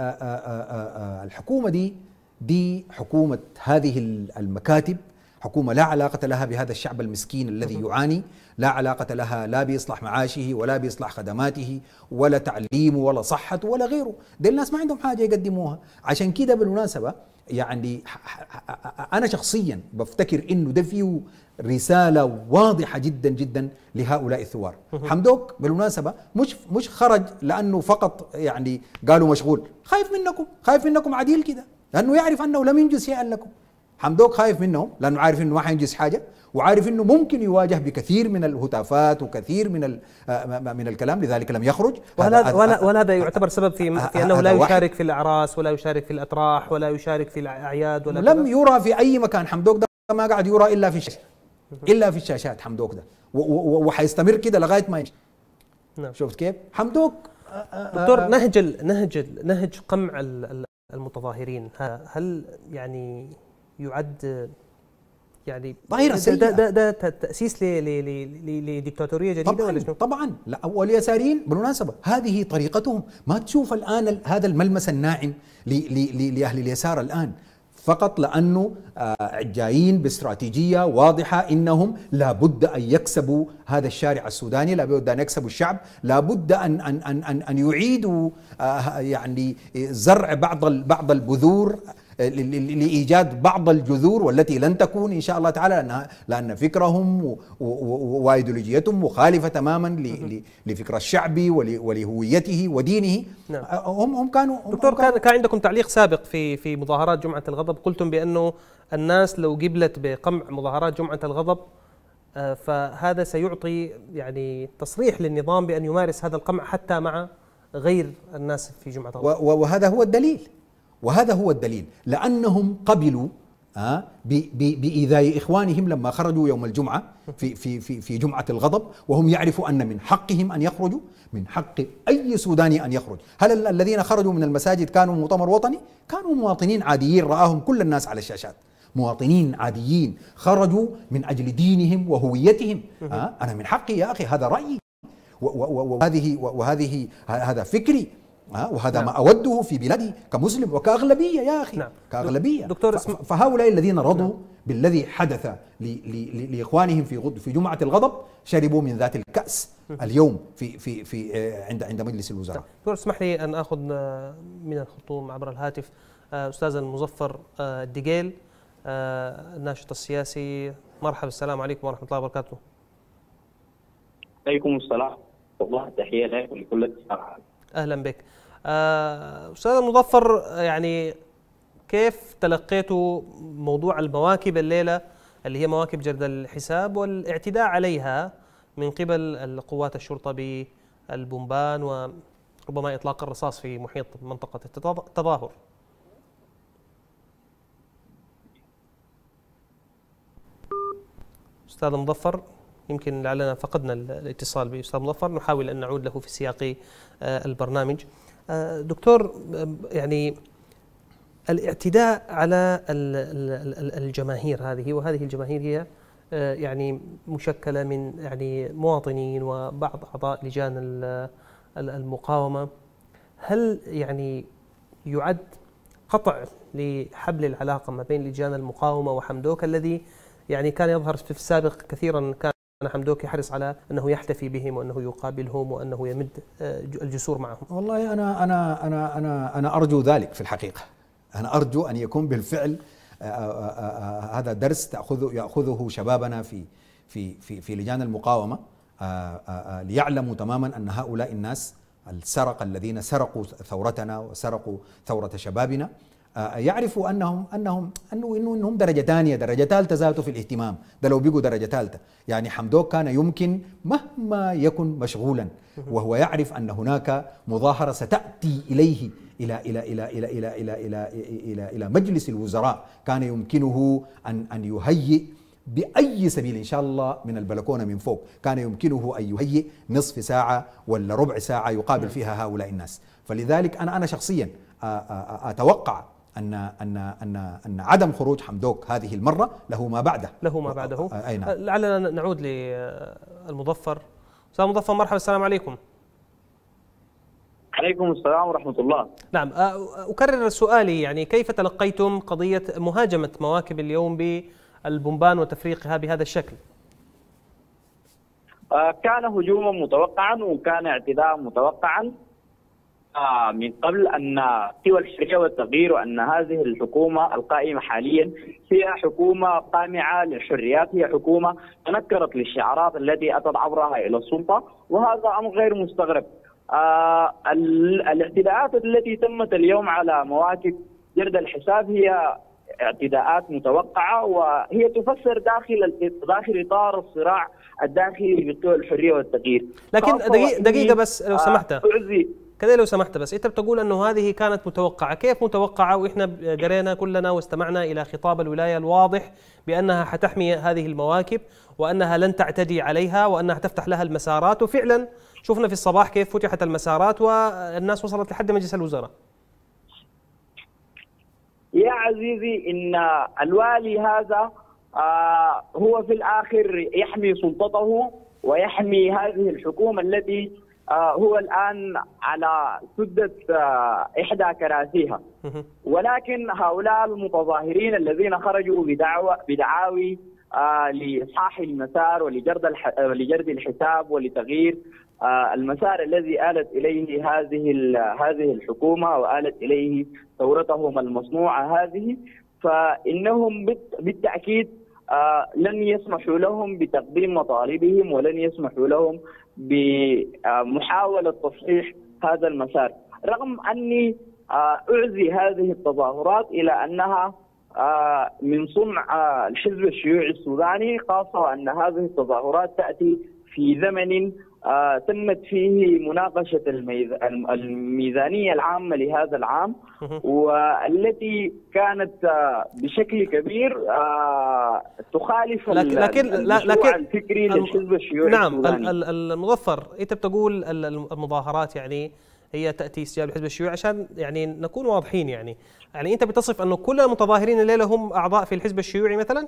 الحكومة دي دي حكومة هذه المكاتب، حكومة لا علاقة لها بهذا الشعب المسكين الذي يعاني، لا علاقة لها لا بإصلاح معاشه ولا بإصلاح خدماته ولا تعليمه ولا صحته ولا غيره. دي الناس ما عندهم حاجة يقدموها. عشان كده بالمناسبة يعني أنا شخصيا بفتكر إنه ده فيه رسالة واضحة جدا جدا لهؤلاء الثوار. حمدوك بالمناسبة مش مش خرج لأنه فقط يعني قالوا مشغول، خايف منكم، خايف منكم عديل كده، لأنه يعرف أنه لم ينجز شيئا لكم. حمدوك خايف منهم لأنه عارف أنه ما حينجز حاجة، وعارف أنه ممكن يواجه بكثير من الهتافات وكثير من من الكلام، لذلك لم يخرج. وهذا ولا هذا يعتبر سبب في, في أنه لا يشارك في الأعراس ولا يشارك في الأتراح ولا يشارك في الأعياد ولا لم يرى في أي مكان. حمدوك ده ما قاعد يرى إلا في الشاشة، إلا في الشاشات. حمدوك ده وحيستمر كده لغاية ما يمشي. نعم. شفت كيف؟ حمدوك دكتور، نهج نهج نهج قمع المتظاهرين هل يعني يعد يعني ظاهرة سيئة؟ ده ده ده تأسيس لديكتاتورية جديدة طبعا ولا شنو؟ طبعا. لا، واليساريين بالمناسبة هذه طريقتهم. ما تشوف الآن هذا الملمس الناعم لأهل اليسار الآن فقط لأنه جايين باستراتيجية واضحة إنهم لابد أن يكسبوا هذا الشارع السوداني، لابد أن يكسبوا الشعب، لابد أن أن أن أن يعيدوا يعني زرع بعض بعض البذور لإيجاد بعض الجذور والتي لن تكون إن شاء الله تعالى، لأن لأن فكرهم وأيديولوجيتهم مخالفة تماما لفكر الشعب ولهويته ودينه. نعم. هم هم كانوا دكتور، كان كان عندكم تعليق سابق في في مظاهرات جمعة الغضب، قلتم بأنه الناس لو قبلت بقمع مظاهرات جمعة الغضب فهذا سيعطي يعني تصريح للنظام بأن يمارس هذا القمع حتى مع غير الناس في جمعة الغضب. وهذا هو الدليل، وهذا هو الدليل لأنهم قبلوا آه بإيذاء إخوانهم لما خرجوا يوم الجمعة في في في في جمعة الغضب، وهم يعرفوا أن من حقهم أن يخرجوا، من حق أي سوداني أن يخرج. هل الذين خرجوا من المساجد كانوا مؤتمر وطني؟ كانوا مواطنين عاديين رآهم كل الناس على الشاشات، مواطنين عاديين خرجوا من أجل دينهم وهويتهم. آه أنا من حقي يا أخي، هذا رأيي وهذه وهذه هذا فكري، وهذا نعم. ما أوده في بلادي كمسلم وكأغلبية يا أخي. نعم. كأغلبية. دكتور فهؤلاء الذين رضوا نعم. بالذي حدث لإخوانهم في في جمعة الغضب شربوا من ذات الكأس اليوم في في في عند عند مجلس الوزراء. دكتور اسمح لي أن أخذ من الخطوم عبر الهاتف أستاذ المظفر الدقيل الناشط السياسي. مرحبا، السلام عليكم ورحمة الله وبركاته. عليكم السلام والله، تحية لك ولكل السماع. أهلا بك. أستاذ المظفر، يعني كيف تلقيتوا موضوع المواكب الليلة اللي هي مواكب جرد الحساب والاعتداء عليها من قبل قوات الشرطة بالبومبان وربما إطلاق الرصاص في محيط منطقة التظاهر؟ أستاذ مظفر، يمكن لعلنا فقدنا الاتصال بأستاذ مظفر، نحاول أن نعود له في سياق البرنامج. دكتور، يعني الاعتداء على الجماهير هذه، وهذه الجماهير هي يعني مشكلة من يعني مواطنين وبعض أعضاء لجان المقاومة، هل يعني يعد قطع لحبل العلاقة ما بين لجان المقاومة وحمدوك الذي يعني كان يظهر في السابق كثيرا كان حمدوك يحرص على أنه يحتفي بهم وأنه يقابلهم وأنه يمد الجسور معهم؟ والله أنا أنا أنا أنا أنا أرجو ذلك في الحقيقة. أنا أرجو أن يكون بالفعل هذا درس تأخذه يأخذه شبابنا في في في في لجان المقاومة، ليعلموا تماما أن هؤلاء الناس السرقة الذين سرقوا ثورتنا وسرقوا ثورة شبابنا يعرفوا انهم انهم انه انه انهم درجه ثانيه، درجه ثالثه ذاته في الاهتمام، ده لو بقوا درجه ثالثه. يعني حمدوك كان يمكن مهما يكن مشغولا وهو يعرف ان هناك مظاهره ستاتي اليه الى الى الى الى الى الى الى الى, إلى مجلس الوزراء، كان يمكنه ان ان يهيئ باي سبيل ان شاء الله من البلكونه من فوق، كان يمكنه ان يهيئ نصف ساعه ولا ربع ساعه يقابل فيها هؤلاء الناس. فلذلك انا انا شخصيا اتوقع أن أن أن أن عدم خروج حمدوك هذه المرة له ما بعده له ما بعده أي نعم. لعلنا نعود للمظفر. أستاذ مظفر، مرحبا، السلام عليكم. عليكم السلام ورحمة الله. نعم، أكرر سؤالي، يعني كيف تلقيتم قضية مهاجمة مواكب اليوم بالبومبان وتفريقها بهذا الشكل؟ كان هجوما متوقعا وكان اعتداء متوقعا من قبل أن سوى الحرية والتغيير، وأن هذه الحكومة القائمة حاليا هي حكومة قامعة للحريات، هي حكومة تنكرت للشعارات التي أتت عبرها إلى السلطة، وهذا أمر غير مستغرب. آه الاعتداءات التي تمت اليوم على مواكب جرد الحساب هي اعتداءات متوقعة، وهي تفسر داخل داخل إطار الصراع الداخلي بقوى الحرية والتغيير. لكن دقيقة, دقيقة بس لو سمحت. آه كذا لو سمحت، بس انت بتقول انه هذه كانت متوقعه، كيف متوقعه واحنا قرينا كلنا واستمعنا الى خطاب الولايه الواضح بانها حتحمي هذه المواكب وانها لن تعتدي عليها وانها تفتح لها المسارات، وفعلا شفنا في الصباح كيف فتحت المسارات والناس وصلت لحد مجلس الوزراء. يا عزيزي، ان الوالي هذا آه هو في الاخر يحمي سلطته ويحمي هذه الحكومة التي آه هو الآن على سدة آه إحدى كراسيها، ولكن هؤلاء المتظاهرين الذين خرجوا بدعوى بدعاوي آه لإصحاح المسار ولجرد الح... ولجرد الحساب ولتغيير آه المسار الذي آلت إليه هذه هذه الحكومة وآلت إليه ثورتهم المصنوعة هذه، فإنهم بالتأكيد آه لن يسمحوا لهم بتقديم مطالبهم ولن يسمحوا لهم بمحاولة تصحيح هذا المسار، رغم أني أعزي هذه التظاهرات إلى أنها من صنع الحزب الشيوعي السوداني، خاصة أن هذه التظاهرات تأتي في زمن تمت فيه مناقشة الميزانية العامة لهذا العام، والتي كانت بشكل كبير تخالف لكن لكن المشروع الفكري للحزب الشيوعي نعم السوداني. المظفر، انت بتقول المظاهرات يعني هي تاتي استجابه الحزب الشيوعي، عشان يعني نكون واضحين، يعني يعني انت بتصف انه كل المتظاهرين الليله هم اعضاء في الحزب الشيوعي مثلا؟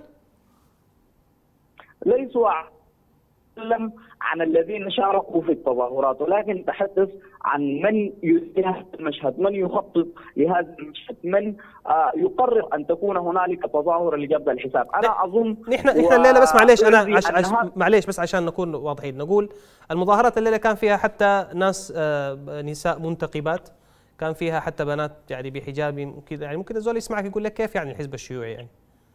ليسوا أتكلم عن الذين شاركوا في التظاهرات، ولكن تحدث عن من يريد هذا المشهد، من يخطط لهذا المشهد، من آه يقرر ان تكون هنالك تظاهر لجرد الحساب. انا اظن نحن نحن الليله بس معليش انا عش عش معليش بس عشان نكون واضحين، نقول المظاهرات الليله كان فيها حتى ناس آه نساء منتقبات، كان فيها حتى بنات يعني بحجاب كذا، يعني ممكن الزول يسمعك يقول لك كيف يعني الحزب الشيوعي يعني؟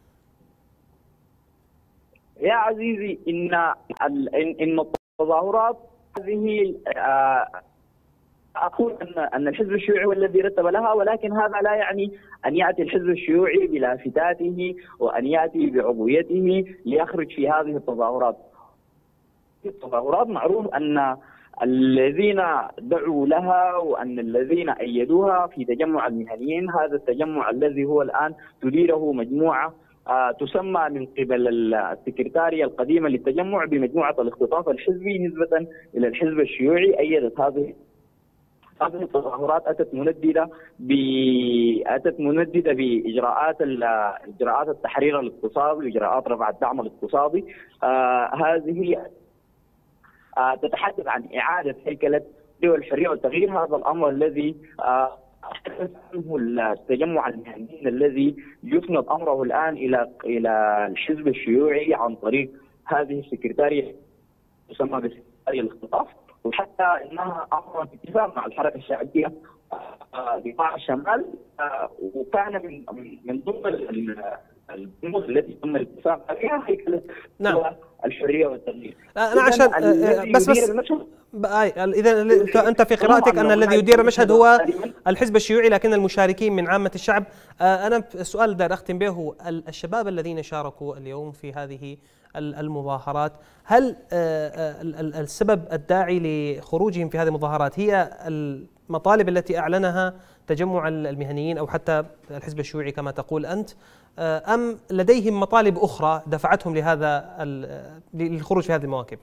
يا عزيزي، ان ان التظاهرات هذه أقول أن أن الحزب الشيوعي هو الذي رتب لها، ولكن هذا لا يعني أن يأتي الحزب الشيوعي بلافتاته وأن يأتي بعضويته ليخرج في هذه التظاهرات. التظاهرات معروف أن الذين دعوا لها وأن الذين أيدوها في تجمع المهنيين، هذا التجمع الذي هو الآن تديره مجموعة آه تسمى من قبل السكرتارية القديمة للتجمع بمجموعة الاختطاف الحزبي نسبة إلى الحزب الشيوعي. أيدت هذه هذه التظاهرات أتت منددة ب أتت منددة بإجراءات إجراءات التحرير الاقتصادي وإجراءات رفع الدعم الاقتصادي. آه هذه آه تتحدث عن إعادة هيكلة دول الحرية والتغيير، هذا الأمر الذي آه تحدث عنه التجمع المهنيين الذي يسند أمره الآن إلى إلى الحزب الشيوعي عن طريق هذه السكرتارية تسمى بسكرتارية الاختطاف، وحتى انها امرت باتفاق مع الحركه الشعبيه قطاع الشمال، وكان من من ضمن البنود التي تم الاتفاق عليها هيكله الحريه والتغيير. انا عشان بس بس اذا انت في قراءتك ان الذي يدير المشهد هو الحزب الشيوعي لكن المشاركين من عامه الشعب، انا السؤال دار اختم به هو الشباب الذين شاركوا اليوم في هذه المظاهرات، هل السبب الداعي لخروجهم في هذه المظاهرات هي المطالب التي أعلنها تجمع المهنيين أو حتى الحزب الشيوعي كما تقول أنت، أم لديهم مطالب أخرى دفعتهم لهذا للخروج في هذه المواكب؟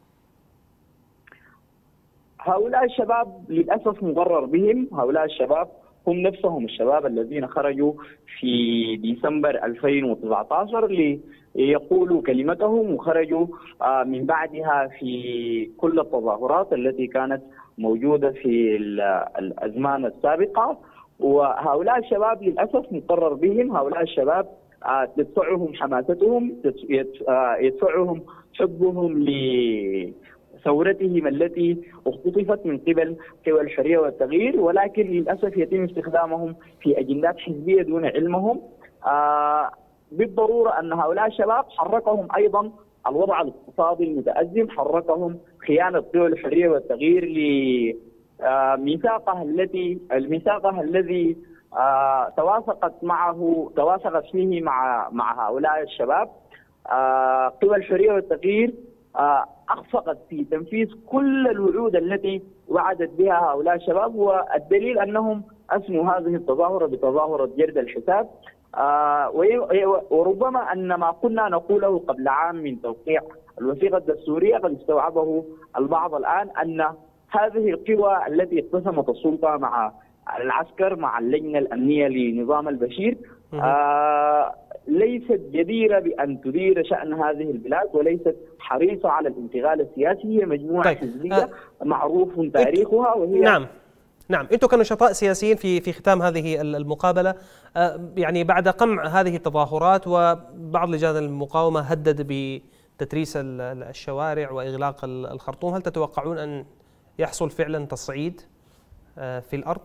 هؤلاء الشباب للأسف مغرر بهم، هؤلاء الشباب هم نفسهم الشباب الذين خرجوا في ديسمبر ألفين وتسعة عشر ليقولوا كلمتهم وخرجوا من بعدها في كل التظاهرات التي كانت موجودة في الأزمان السابقة. وهؤلاء الشباب للأسف مقرر بهم، هؤلاء الشباب تدفعهم حماستهم، يدفعهم حبهم ل ثورتهم التي اختطفت من قبل قوى الحرية والتغيير، ولكن للأسف يتم استخدامهم في أجندات حزبية دون علمهم. آه بالضرورة أن هؤلاء الشباب حركهم أيضا الوضع الاقتصادي المتأزم، حركهم خيانة قوى الحرية والتغيير لميثاقها التي الميثاقها الذي آه توافقت معه توافقت فيه مع مع هؤلاء الشباب. آه قوى الحرية والتغيير آه أخفقت في تنفيذ كل الوعود التي وعدت بها هؤلاء الشباب، والدليل أنهم أسموا هذه التظاهرة بتظاهرة جرد الحساب. آه وربما أن ما كنا نقوله قبل عام من توقيع الوثيقة الدستورية قد استوعبه البعض الآن، أن هذه القوى التي اقتسمت السلطة مع العسكر مع اللجنة الأمنية لنظام البشير آه ليست جديرة بأن تدير شأن هذه البلاد، وليست حريصة على الانتقال السياسي. هي مجموعة طيب. حزبية آه. معروف تاريخها وهي نعم نعم انتم كنشطاء سياسيين في في ختام هذه المقابلة، آه يعني بعد قمع هذه التظاهرات وبعض لجان المقاومة هدد بتتريس الشوارع وإغلاق الخرطوم، هل تتوقعون أن يحصل فعلا تصعيد آه في الأرض؟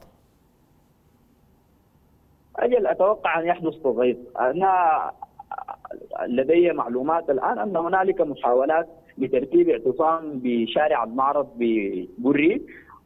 أجل أتوقع أن يحدث تصعيد. أنا لدي معلومات الآن أن هنالك محاولات لترتيب اعتصام بشارع المعرض ببري،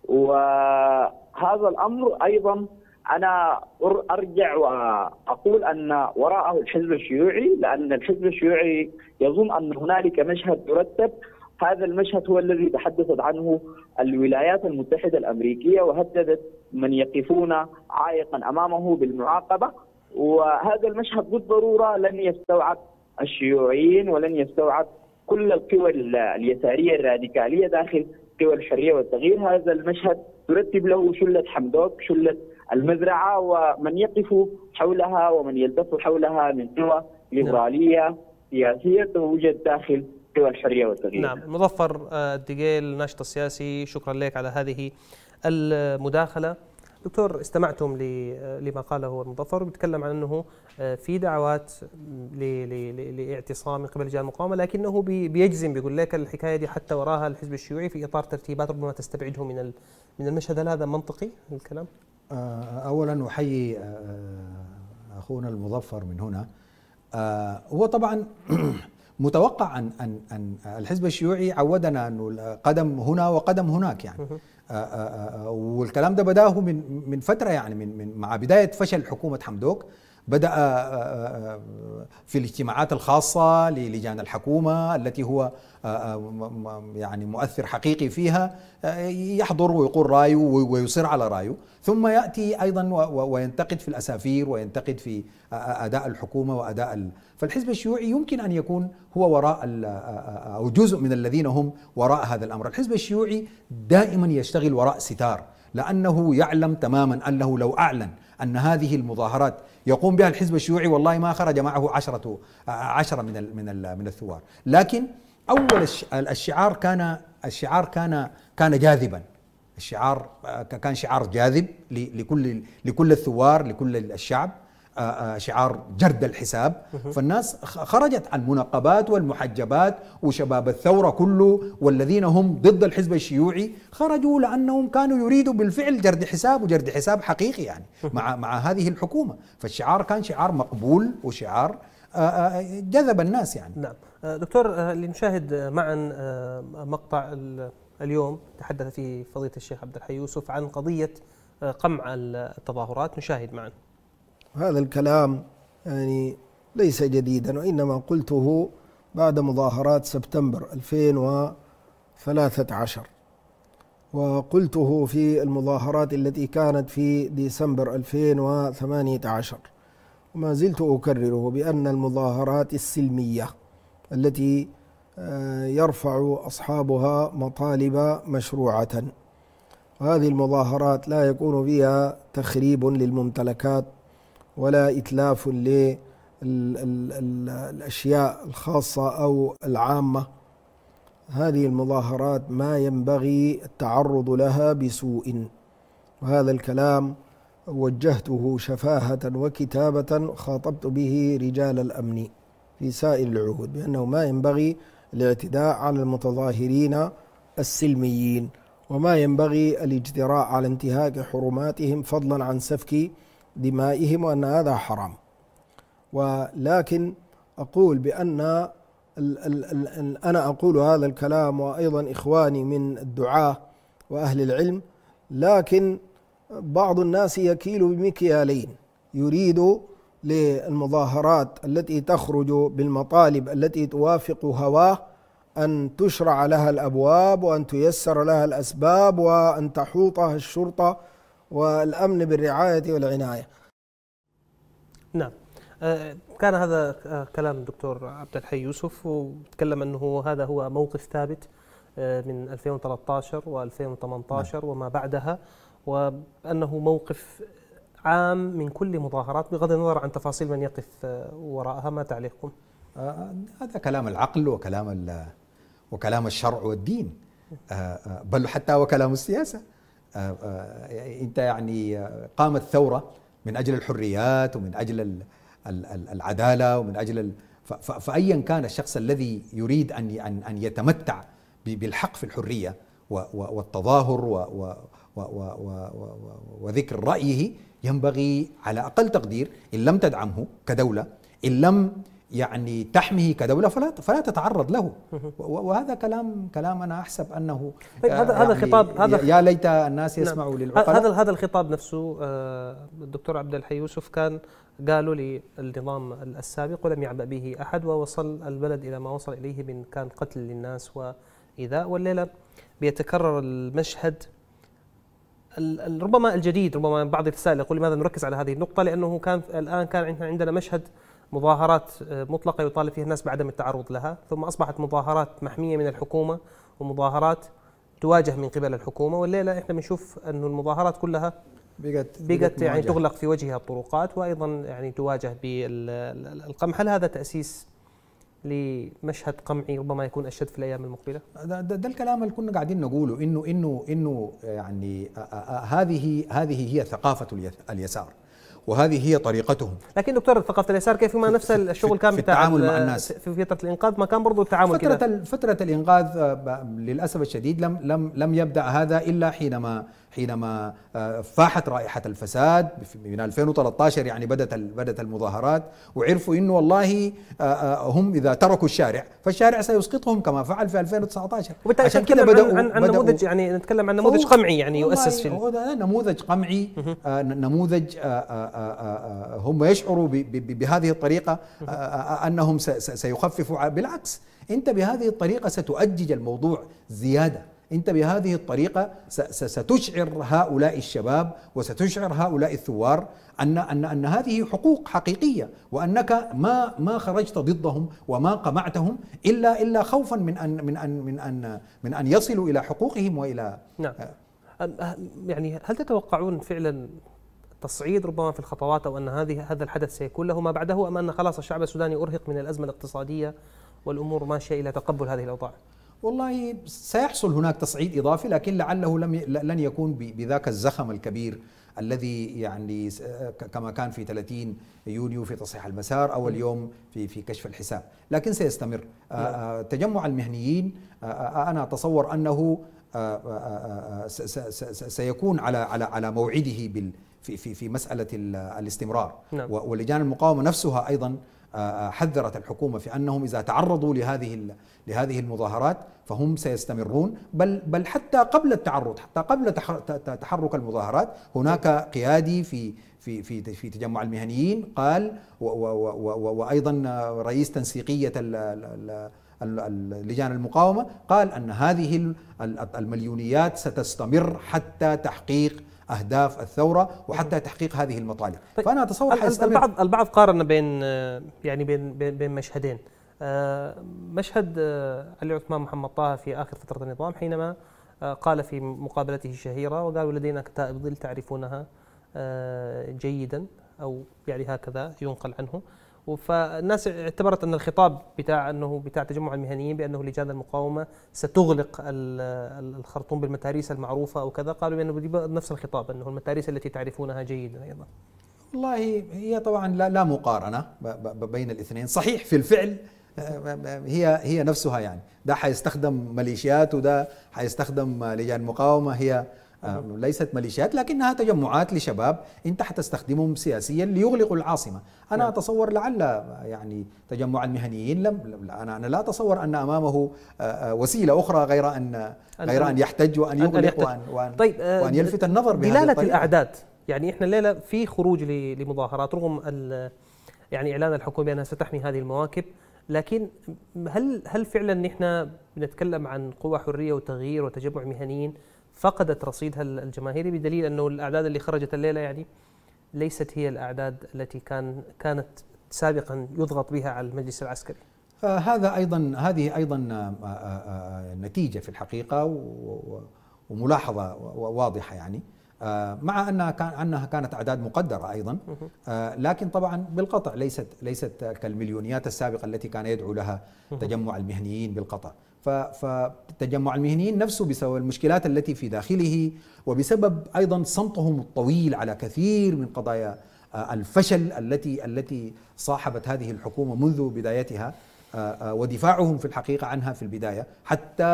وهذا الأمر أيضا أنا أرجع وأقول أن وراءه الحزب الشيوعي، لأن الحزب الشيوعي يظن أن هنالك مشهد يرتب. هذا المشهد هو الذي تحدثت عنه الولايات المتحدة الأمريكية وهددت من يقفون عائقا أمامه بالمعاقبة، وهذا المشهد بالضرورة لن يستوعب الشيوعيين ولن يستوعب كل القوى اليسارية الراديكالية داخل قوى الحرية والتغيير. هذا المشهد ترتب له شلة حمدوك، شلة المزرعة، ومن يقف حولها ومن يلتف حولها من قوى ليبرالية سياسية توجد داخل قوى الحرية والتغيير. نعم، مظفر الدقيل الناشط السياسي، شكرا لك على هذه المداخلة. دكتور، استمعتم لما قاله المظفر، بيتكلم عن أنه في دعوات لاعتصام من قبل رجال المقاومة، لكنه بيجزم بيقول لك الحكاية دي حتى وراها الحزب الشيوعي في إطار ترتيبات ربما تستبعده من من المشهد. هل هذا منطقي الكلام؟ أولا أحيي أخونا المظفر من هنا. هو طبعا متوقع ان ان ان الحزب الشيوعي عودنا انه قدم هنا وقدم هناك يعني. آآ آآ والكلام ده بداه من من فتره يعني من من مع بدايه فشل حكومه حمدوك، بدأ في الاجتماعات الخاصة للجان الحكومة التي هو يعني مؤثر حقيقي فيها يحضر ويقول رأيه ويصر على رأيه، ثم يأتي أيضا وينتقد في الأسافير وينتقد في أداء الحكومة وأداء ال... فالحزب الشيوعي يمكن أن يكون هو وراء أو جزء من الذين هم وراء هذا الأمر. الحزب الشيوعي دائما يشتغل وراء ستار، لأنه يعلم تماما أنه لو أعلن أن هذه المظاهرات يقوم بها الحزب الشيوعي والله ما خرج معه عشرة عشرة من ال من ال من الثوار، لكن أول الشعار كان الشعار كان كان جاذبا، الشعار كان شعار جاذب لكل لكل الثوار لكل الشعب، شعار جرد الحساب. فالناس خرجت عن المنقبات والمحجبات وشباب الثورة كله والذين هم ضد الحزب الشيوعي خرجوا لأنهم كانوا يريدوا بالفعل جرد حساب وجرد حساب حقيقي يعني مع مع هذه الحكومة. فالشعار كان شعار مقبول وشعار جذب الناس يعني. نعم دكتور، لنشاهد معا مقطع اليوم تحدث فيه فضيلة الشيخ عبد الحي يوسف عن قضية قمع التظاهرات، نشاهد معا. هذا الكلام يعني ليس جديدا، وإنما قلته بعد مظاهرات سبتمبر ألفين وثلاثة عشر، وقلته في المظاهرات التي كانت في ديسمبر ألفين وثمانية عشر، وما زلت أكرره بأن المظاهرات السلمية التي يرفع أصحابها مطالب مشروعة، وهذه المظاهرات لا يكون فيها تخريب للممتلكات ولا إتلاف للأشياء الخاصة أو العامة. هذه المظاهرات ما ينبغي التعرض لها بسوء، وهذا الكلام وجهته شفاهة وكتابة خاطبت به رجال الأمن في سائر العهود بأنه ما ينبغي الاعتداء على المتظاهرين السلميين، وما ينبغي الاجتراء على انتهاك حرماتهم فضلا عن سفك دمائهم، وأن هذا حرام. ولكن أقول بأن ال ال ال أنا أقول هذا الكلام وأيضا إخواني من الدعاة وأهل العلم، لكن بعض الناس يكيل بمكيالين، يريد للمظاهرات التي تخرج بالمطالب التي توافق هواه أن تشرع لها الأبواب وأن تيسر لها الأسباب وأن تحوطها الشرطة والأمن بالرعاية والعناية. نعم، كان هذا كلام الدكتور عبد الحي يوسف، وتكلم أنه هذا هو موقف ثابت من ألفين وثلاثة عشر وألفين وثمانية عشر وما بعدها، وأنه موقف عام من كل مظاهرات بغض النظر عن تفاصيل من يقف وراءها. ما تعليقكم؟ هذا كلام العقل وكلام وكلام الشرع والدين، بل حتى وكلام السياسة. أنت يعني قامت ثورة من أجل الحريات ومن أجل العدالة ومن أجل فأيا كان الشخص الذي يريد أن أن يتمتع بالحق في الحرية والتظاهر وذكر رأيه، ينبغي على أقل تقدير إن لم تدعمه كدولة، إن لم يعني تحميه كدولة فلا فلا تتعرض له. وهذا كلام كلام أنا أحسب أنه طيب هذا يعني هذا خطاب، هذا يا ليت الناس يسمعوا نعم للعقلاء. هذا هذا الخطاب نفسه الدكتور عبد الحي يوسف كان قالوا للنظام السابق ولم يعبأ به أحد، ووصل البلد إلى ما وصل إليه من كان قتل للناس وإيذاء، والليلة بيتكرر المشهد ربما الجديد. ربما بعض يتساءل يقول لماذا نركز على هذه النقطة، لأنه كان الآن كان عندنا مشهد مظاهرات مطلقة يطالب فيها الناس بعدم التعرض لها، ثم أصبحت مظاهرات محمية من الحكومة ومظاهرات تواجه من قبل الحكومة، والليلة إحنا بنشوف أنه المظاهرات كلها بقت, بقت يعني تغلق في وجهها الطرقات وأيضا يعني تواجه بالقمع. هل هذا تأسيس لمشهد قمعي ربما يكون أشد في الأيام المقبلة؟ ده, ده, ده الكلام اللي كنا قاعدين نقوله، إنه إنه إنه يعني هذه هذه هي ثقافة اليسار وهذه هي طريقتهم. لكن دكتور ثقافة اليسار كيف ما نفس الشغل كان في بتاع التعامل مع الناس في فترة الإنقاذ، ما كان برضو التعامل فترة كده؟ فترة الإنقاذ للأسف الشديد لم لم لم يبدأ هذا إلا حينما حينما فاحت رائحة الفساد من ألفين وثلاثة عشر، يعني بدأت بدأت المظاهرات، وعرفوا إنه والله هم إذا تركوا الشارع فالشارع سيسقطهم كما فعل في ألفين وتسعة عشر. وبالتالي عشان كده بدأوا عن, عن نموذج، يعني نتكلم عن نموذج قمعي يعني يؤسس في هو نموذج قمعي، نموذج هم يشعروا بهذه الطريقة أنهم سيخففوا. بالعكس، أنت بهذه الطريقة ستؤجج الموضوع زيادة، أنت بهذه الطريقة ستشعر هؤلاء الشباب وستشعر هؤلاء الثوار أن أن أن هذه حقوق حقيقية، وأنك ما ما خرجت ضدهم وما قمعتهم إلا إلا خوفا من أن من أن من أن من أن يصلوا إلى حقوقهم وإلى. نعم. يعني هل تتوقعون فعلا تصعيد ربما في الخطوات، أو أن هذه هذا الحدث سيكون له ما بعده، أم أن خلاص الشعب السوداني أرهق من الأزمة الاقتصادية والأمور ماشية إلى تقبل هذه الأوضاع؟ والله سيحصل هناك تصعيد إضافي، لكن لعله لم لن يكون بذاك الزخم الكبير الذي يعني كما كان في ثلاثين يونيو في تصحيح المسار أو اليوم في في كشف الحساب، لكن سيستمر. تجمع المهنيين أنا أتصور أنه سيكون على على على موعده بال في في في مسألة الاستمرار. نعم. ولجان المقاومة نفسها أيضا حذرت الحكومة في أنهم إذا تعرضوا لهذه لهذه المظاهرات فهم سيستمرون، بل بل حتى قبل التعرض، حتى قبل تحرك المظاهرات هناك قيادي في في في في تجمع المهنيين قال، وأيضا رئيس تنسيقية لجان المقاومة قال أن هذه المليونيات ستستمر حتى تحقيق أهداف الثورة وحتى تحقيق هذه المطالب. طيب، فأنا أتصور حيستمر. البعض البعض قارن بين يعني بين بين مشهدين. مشهد علي عثمان محمد طه في آخر فترة النظام حينما قال في مقابلته الشهيرة وقالوا لدينا كتائب ظل تعرفونها جيدا، أو يعني هكذا ينقل عنه. فالناس اعتبرت أن الخطاب بتاع أنه بتاع تجمع المهنيين بأنه لجان المقاومة ستغلق الخرطوم بالمتاريس المعروفة أو كذا، قالوا بأنه نفس الخطاب أنه المتاريس التي تعرفونها جيدا أيضا. والله هي طبعا لا, لا مقارنة بين الاثنين. صحيح في الفعل هي هي نفسها، يعني ده حيستخدم ميليشيات وده حيستخدم لجان مقاومة، هي ليست ميليشيات لكنها تجمعات لشباب انت حتستخدمهم سياسيا ليغلقوا العاصمه. انا نعم. اتصور لعل يعني تجمع المهنيين لم انا انا لا اتصور ان امامه وسيله اخرى غير ان غير ان يحتج وان يغلق وان وان, طيب وأن يلفت النظر بهذه دلاله الاعداد. يعني احنا الليله في خروج لمظاهرات رغم يعني اعلان الحكومه بانها ستحمي هذه المواكب، لكن هل هل فعلا نحن بنتكلم عن قوى حريه وتغيير وتجمع مهنيين فقدت رصيدها الجماهيري، بدليل أنه الأعداد اللي خرجت الليلة يعني ليست هي الأعداد التي كان كانت سابقا يضغط بها على المجلس العسكري؟ هذا أيضا هذه أيضا نتيجة في الحقيقة وملاحظة واضحة، يعني مع أنها كان أنها كانت أعداد مقدرة أيضا، لكن طبعا بالقطع ليست ليست كالمليونيات السابقة التي كان يدعو لها تجمع المهنيين بالقطع. فتجمع المهنيين نفسه بسبب المشكلات التي في داخله وبسبب أيضا صمتهم الطويل على كثير من قضايا الفشل التي التي صاحبت هذه الحكومة منذ بدايتها، ودفاعهم في الحقيقة عنها في البداية، حتى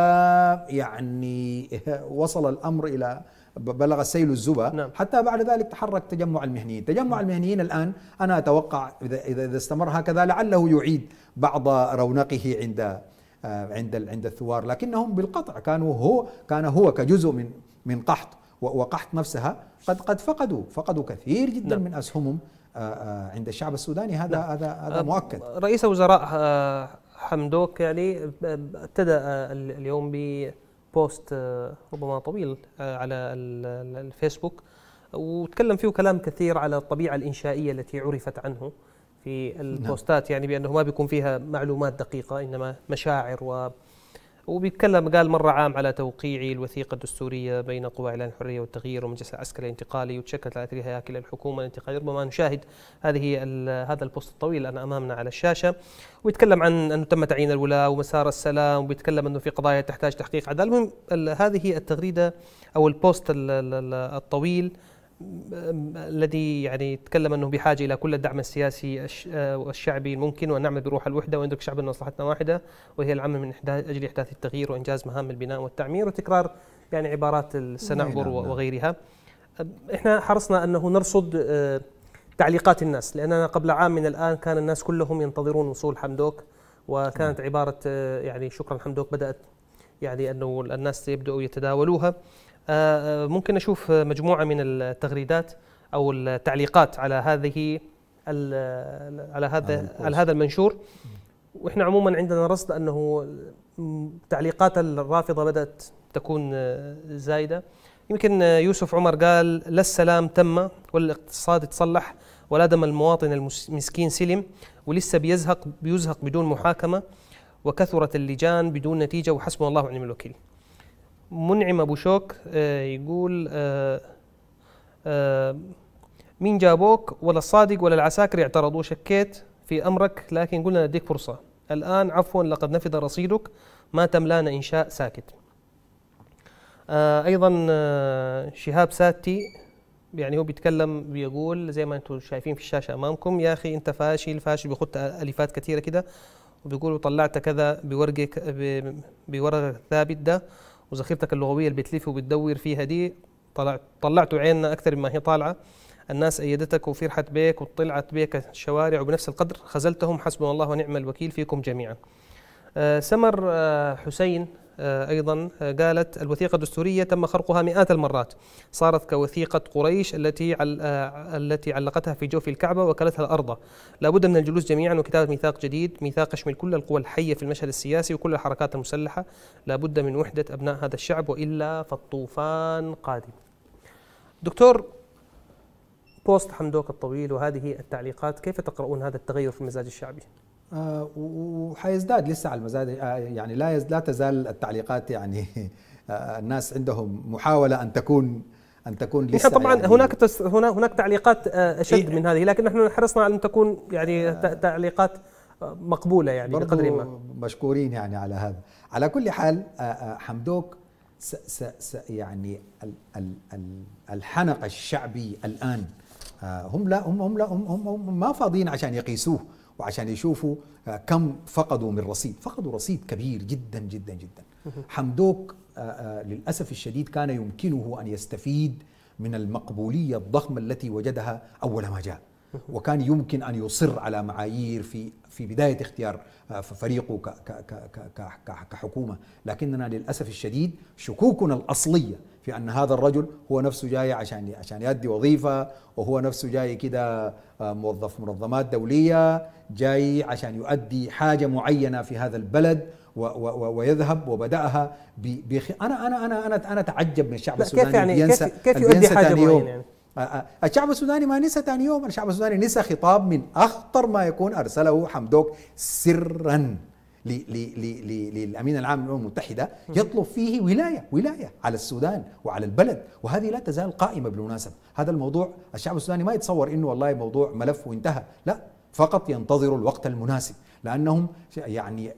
يعني وصل الأمر إلى بلغ السيل الزبا. نعم. حتى بعد ذلك تحرك تجمع المهنيين. تجمع المهنيين الآن أنا أتوقع إذا إذا استمر هكذا لعله يعيد بعض رونقه عند عند عند الثوار، لكنهم بالقطع كانوا هو كان هو كجزء من من قحط، وقحط نفسها قد قد فقدوا فقدوا كثير جدا نعم. من اسهمهم عند الشعب السوداني. هذا نعم. هذا هذا مؤكد. رئيس وزراء حمدوك يعني ابتدأ اليوم ببوست ربما طويل على الفيسبوك، وتكلم فيه كلام كثير على الطبيعة الإنشائية التي عرفت عنه في البوستات، يعني بأنه ما بيكون فيها معلومات دقيقة إنما مشاعر، و وبيتكلم قال مرة عام على توقيع الوثيقة الدستورية بين قوى إعلان الحرية والتغيير والمجلس العسكري الانتقالي، وتشكلت على أثرها هياكل الحكومة الانتقالية. ربما نشاهد هذه هذا البوست الطويل الآن أمامنا على الشاشة، ويتكلم عن أنه تم تعيين الولاة ومسار السلام، وبيتكلم أنه في قضايا تحتاج تحقيق عدالة. المهم هذه التغريدة أو البوست الطويل الذي يعني تكلم أنه بحاجة إلى كل الدعم السياسي والشعبي الممكن، وأن نعمل بروح الوحدة وندرك شعبنا مصلحتنا واحدة وهي العمل من أجل إحداث التغيير وإنجاز مهام البناء والتعمير، وتكرار يعني عبارات السنعبر نعم. وغيرها. احنا حرصنا انه نرصد تعليقات الناس، لاننا قبل عام من الان كان الناس كلهم ينتظرون وصول حمدوك، وكانت عباره يعني شكرا حمدوك بدات يعني انه الناس يبداوا يتداولوها. ممكن نشوف مجموعه من التغريدات او التعليقات على هذه على هذا على هذا المنشور. واحنا عموما عندنا رصد انه تعليقات الرافضه بدات تكون زايده. يمكن يوسف عمر قال: لا السلام تم والاقتصاد تصلح ولا دم المواطن المسكين سلم، ولسه بيزهق بيزهق بدون محاكمه، وكثرت اللجان بدون نتيجه، وحسبنا الله ونعم الوكيل. منعم ابو شوك يقول: مين جابوك؟ ولا الصادق ولا العساكر اعترضوا، شكيت في امرك لكن قلنا نديك فرصه، الان عفوا لقد نفذ رصيدك، ما تملانا انشاء ساكت. آه ايضا آه شهاب ساتي يعني هو بيتكلم بيقول زي ما انتم شايفين في الشاشه امامكم: يا اخي انت فاشل فاشل، بيخط الفات كثيره كده، وبيقولوا طلعت كذا بورقك بورقك ثابت ده، وذخيرتك اللغويه اللي بتلف وبتدور فيها دي طلعت طلعتوا عيننا اكثر مما هي طالعه، الناس ايدتك وفرحت بك وطلعت بك الشوارع، وبنفس القدر خذلتهم، حسبنا الله ونعم الوكيل فيكم جميعا. آه سمر آه حسين أيضا قالت: الوثيقة الدستورية تم خرقها مئات المرات، صارت كوثيقة قريش التي التي علقتها في جوف الكعبة وكلتها الأرض، لابد من الجلوس جميعا وكتابة ميثاق جديد، ميثاق يشمل كل القوى الحية في المشهد السياسي وكل الحركات المسلحة، لابد من وحدة أبناء هذا الشعب وإلا فالطوفان قادم. دكتور، بوست حمدوك الطويل وهذه التعليقات، كيف تقرؤون هذا التغير في المزاج الشعبي؟ آه وحيزداد لسه على المزاد، آه يعني لا لا تزال التعليقات يعني آه الناس عندهم محاولة أن تكون أن تكون لسه طبعا يعني هناك تس هناك هناك تعليقات أشد إيه من هذه، لكن نحن حرصنا على أن تكون يعني آه تعليقات مقبولة يعني بقدر ما. مشكورين يعني على هذا. على كل حال آه حمدوك س س س يعني ال ال ال الحنق الشعبي الآن آه هم لا هم هم لا هم, هم, هم ما فاضيين عشان يقيسوه وعشان يشوفوا كم فقدوا من رصيد، فقدوا رصيد كبير جدا جدا جدا. حمدوك للأسف الشديد كان يمكنه أن يستفيد من المقبولية الضخمة التي وجدها أول ما جاء، وكان يمكن أن يصر على معايير في في بداية اختيار فريقه كحكومة، لكننا للأسف الشديد شكوكنا الأصلية في أن هذا الرجل هو نفسه جاي عشان عشان يؤدي وظيفة، وهو نفسه جاي كده موظف منظمات دولية، جاي عشان يؤدي حاجة معينة في هذا البلد ويذهب وبدأها بخ... أنا أنا أنا أنا أنا أتعجب من الشعب السوداني. كيف يعني كيف, كيف يؤدي حاجة معينة يعني؟ الشعب السوداني ما نسى ثاني يوم، الشعب السوداني نسى خطاب من أخطر ما يكون أرسله حمدوك سرا للأمين العام للأمم المتحدة يطلب فيه ولاية ولاية على السودان وعلى البلد، وهذه لا تزال قائمة بالمناسبة. هذا الموضوع الشعب السوداني ما يتصور إنه والله موضوع ملف وانتهى، لا، فقط ينتظروا الوقت المناسب، لأنهم يعني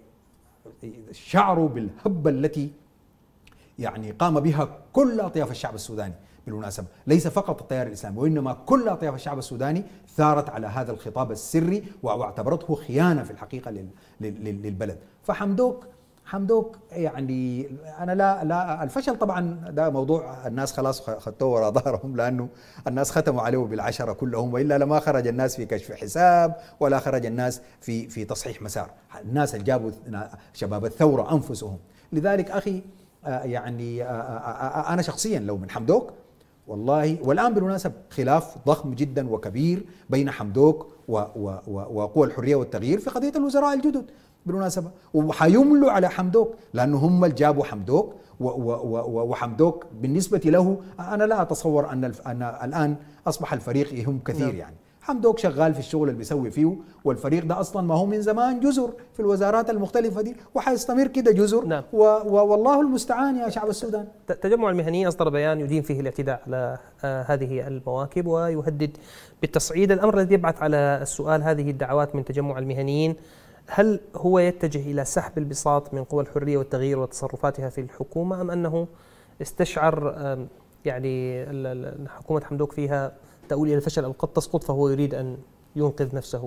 شعروا بالهبة التي يعني قام بها كل أطياف الشعب السوداني بالمناسبة، ليس فقط التيار الإسلامي وإنما كل أطياف الشعب السوداني ثارت على هذا الخطاب السري واعتبرته خيانة في الحقيقة للبلد. فحمدوك حمدوك يعني أنا لا لا الفشل طبعا ده موضوع الناس خلاص خدتوه وراء ظهرهم، لأنه الناس ختموا عليه بالعشرة كلهم، وإلا لما خرج الناس في كشف حساب ولا خرج الناس في في تصحيح مسار، الناس اللي جابوا شباب الثورة أنفسهم. لذلك أخي يعني أنا شخصيا لو من حمدوك والله، والآن بالمناسبة خلاف ضخم جدا وكبير بين حمدوك وقوى الحرية والتغيير في قضية الوزراء الجدد بالمناسبة، وحيملوا على حمدوك لأنه هم اللي جابوا حمدوك، وحمدوك بالنسبة له أنا لا أتصور أن أن الآن أصبح الفريق يهم كثير. يعني حمدوك شغال في الشغل اللي بيسوي فيه، والفريق ده اصلا ما هو من زمان جزر في الوزارات المختلفه دي، وحيستمر كده جزر. نعم. والله المستعان يا شعب السودان. تجمع المهنيين اصدر بيان يدين فيه الاعتداء على آه هذه المواكب ويهدد بالتصعيد. الامر الذي يبعث على السؤال هذه الدعوات من تجمع المهنيين، هل هو يتجه الى سحب البساط من قوى الحريه والتغيير وتصرفاتها في الحكومه، ام انه استشعر آه يعني حكومه حمدوك فيها تؤول إلى الفشل أو قد تسقط فهو يريد أن ينقذ نفسه؟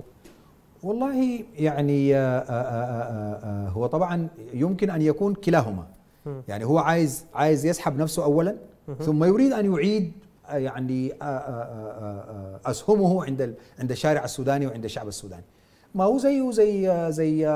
والله يعني هو طبعا يمكن أن يكون كلاهما، يعني هو عايز عايز يسحب نفسه اولا، ثم يريد ان يعيد يعني اسهمه عند عند الشارع السوداني وعند الشعب السوداني. ما هو زيه زي زي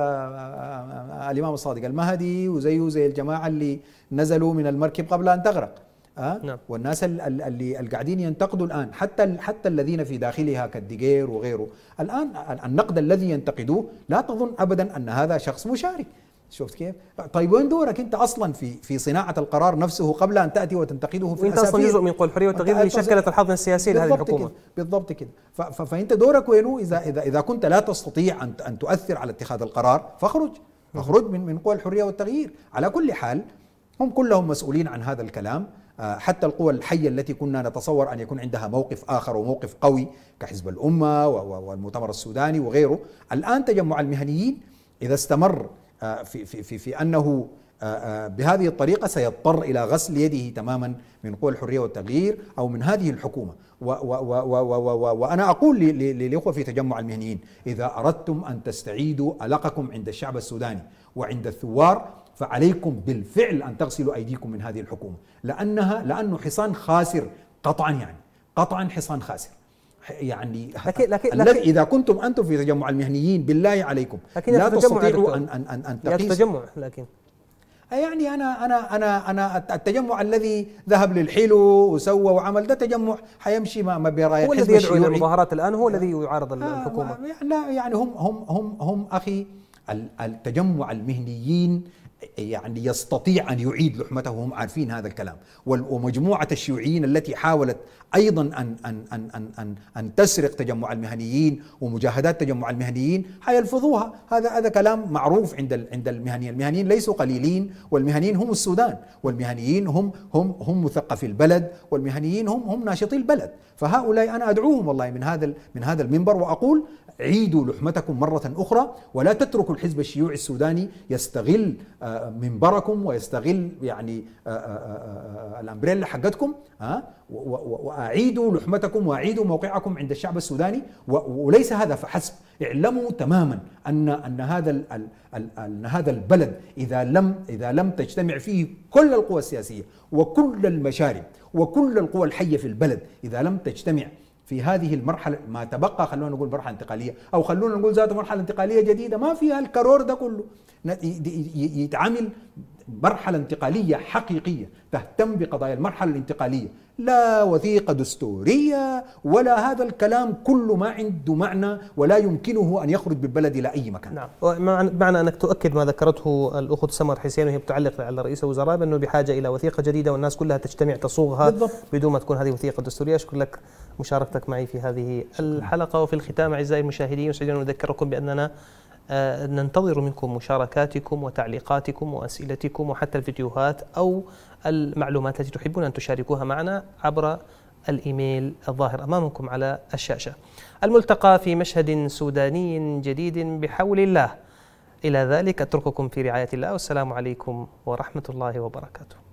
الامام الصادق المهدي، وزيه زي الجماعه اللي نزلوا من المركب قبل ان تغرق. أه؟ نعم. والناس اللي القاعدين ينتقدوا الان، حتى حتى الذين في داخلها كالدقير وغيره، الان النقد الذي ينتقدوه لا تظن ابدا ان هذا شخص مشارك. شفت كيف؟ طيب وين دورك انت اصلا في في صناعه القرار نفسه قبل ان تاتي وتنتقده في الاسافير؟ انت اصلا جزء من قوى الحريه والتغيير اللي شكلت الحاضنه السياسيه لهذه الحكومه. كده. بالضبط كده. فانت دورك وينه؟ اذا اذا اذا كنت لا تستطيع ان ان تؤثر على اتخاذ القرار فاخرج، اخرج من من قوى الحريه والتغيير. على كل حال هم كلهم مسؤولين عن هذا الكلام، حتى القوى الحيه التي كنا نتصور ان يكون عندها موقف اخر وموقف قوي كحزب الامه والمؤتمر السوداني وغيره، الان تجمع المهنيين اذا استمر في في في في انه بهذه الطريقه سيضطر الى غسل يده تماما من قوى الحريه والتغيير او من هذه الحكومه. و و و و وانا اقول للاخوه في تجمع المهنيين، اذا اردتم ان تستعيدوا القكم عند الشعب السوداني وعند الثوار فعليكم بالفعل ان تغسلوا ايديكم من هذه الحكومه، لانها لانه حصان خاسر قطعا، يعني قطعا حصان خاسر. يعني لكن لكن الذي اذا كنتم انتم في تجمع المهنيين بالله عليكم لا تستطيعوا ان ان ان ان تقيسوا تجمع. لكن يعني انا انا انا انا التجمع الذي ذهب للحلو وسوى وعمل ده تجمع حيمشي ما برايه هو الذي يدعو الى المظاهرات الان، هو الذي يعارض الحكومه. لا يعني هم هم هم هم اخي التجمع المهنيين يعني يستطيع أن يعيد لحمته، هم عارفين هذا الكلام. ومجموعة الشيوعيين التي حاولت أيضا أن أن أن أن أن, أن تسرق تجمع المهنيين ومجاهدات تجمع المهنيين حيلفظوها. هذا هذا كلام معروف عند عند المهنيين. المهنيين ليسوا قليلين، والمهنيين هم السودان، والمهنيين هم هم هم مثقفي البلد، والمهنيين هم هم ناشطي البلد. فهؤلاء أنا أدعوهم والله من هذا من هذا المنبر وأقول عيدوا لحمتكم مرة أخرى، ولا تتركوا الحزب الشيوعي السوداني يستغل منبركم ويستغل يعني الأمبريلا حقتكم، وأعيدوا لحمتكم وأعيدوا موقعكم عند الشعب السوداني. وليس هذا فحسب، اعلموا تماما أن أن هذا أن هذا البلد إذا لم إذا لم تجتمع فيه كل القوى السياسية وكل المشارب وكل القوى الحية في البلد، إذا لم تجتمع في هذه المرحلة ما تبقى، خلونا نقول مرحلة انتقالية أو خلونا نقول ذات مرحلة انتقالية جديدة ما فيها الكرور ده كله، يتعامل مرحلة انتقالية حقيقية تهتم بقضايا المرحلة الانتقالية، لا وثيقة دستورية ولا هذا الكلام كله ما عنده معنى ولا يمكنه أن يخرج بالبلد إلى أي مكان. نعم، معنى أنك تؤكد ما ذكرته الأخت سمر حسين وهي بتعلق على رئيس الوزراء بأنه بحاجة إلى وثيقة جديدة والناس كلها تجتمع تصوغها بالضبط، بدون ما تكون هذه وثيقة دستورية. أشكر لك مشاركتك معي في هذه الحلقة. وفي الختام أعزائي المشاهدين يسعدنا أن نذكركم بأننا ننتظر منكم مشاركاتكم وتعليقاتكم وأسئلتكم وحتى الفيديوهات أو المعلومات التي تحبون أن تشاركوها معنا عبر الإيميل الظاهر أمامكم على الشاشة. الملتقى في مشهد سوداني جديد بحول الله. إلى ذلك أترككم في رعاية الله، والسلام عليكم ورحمة الله وبركاته.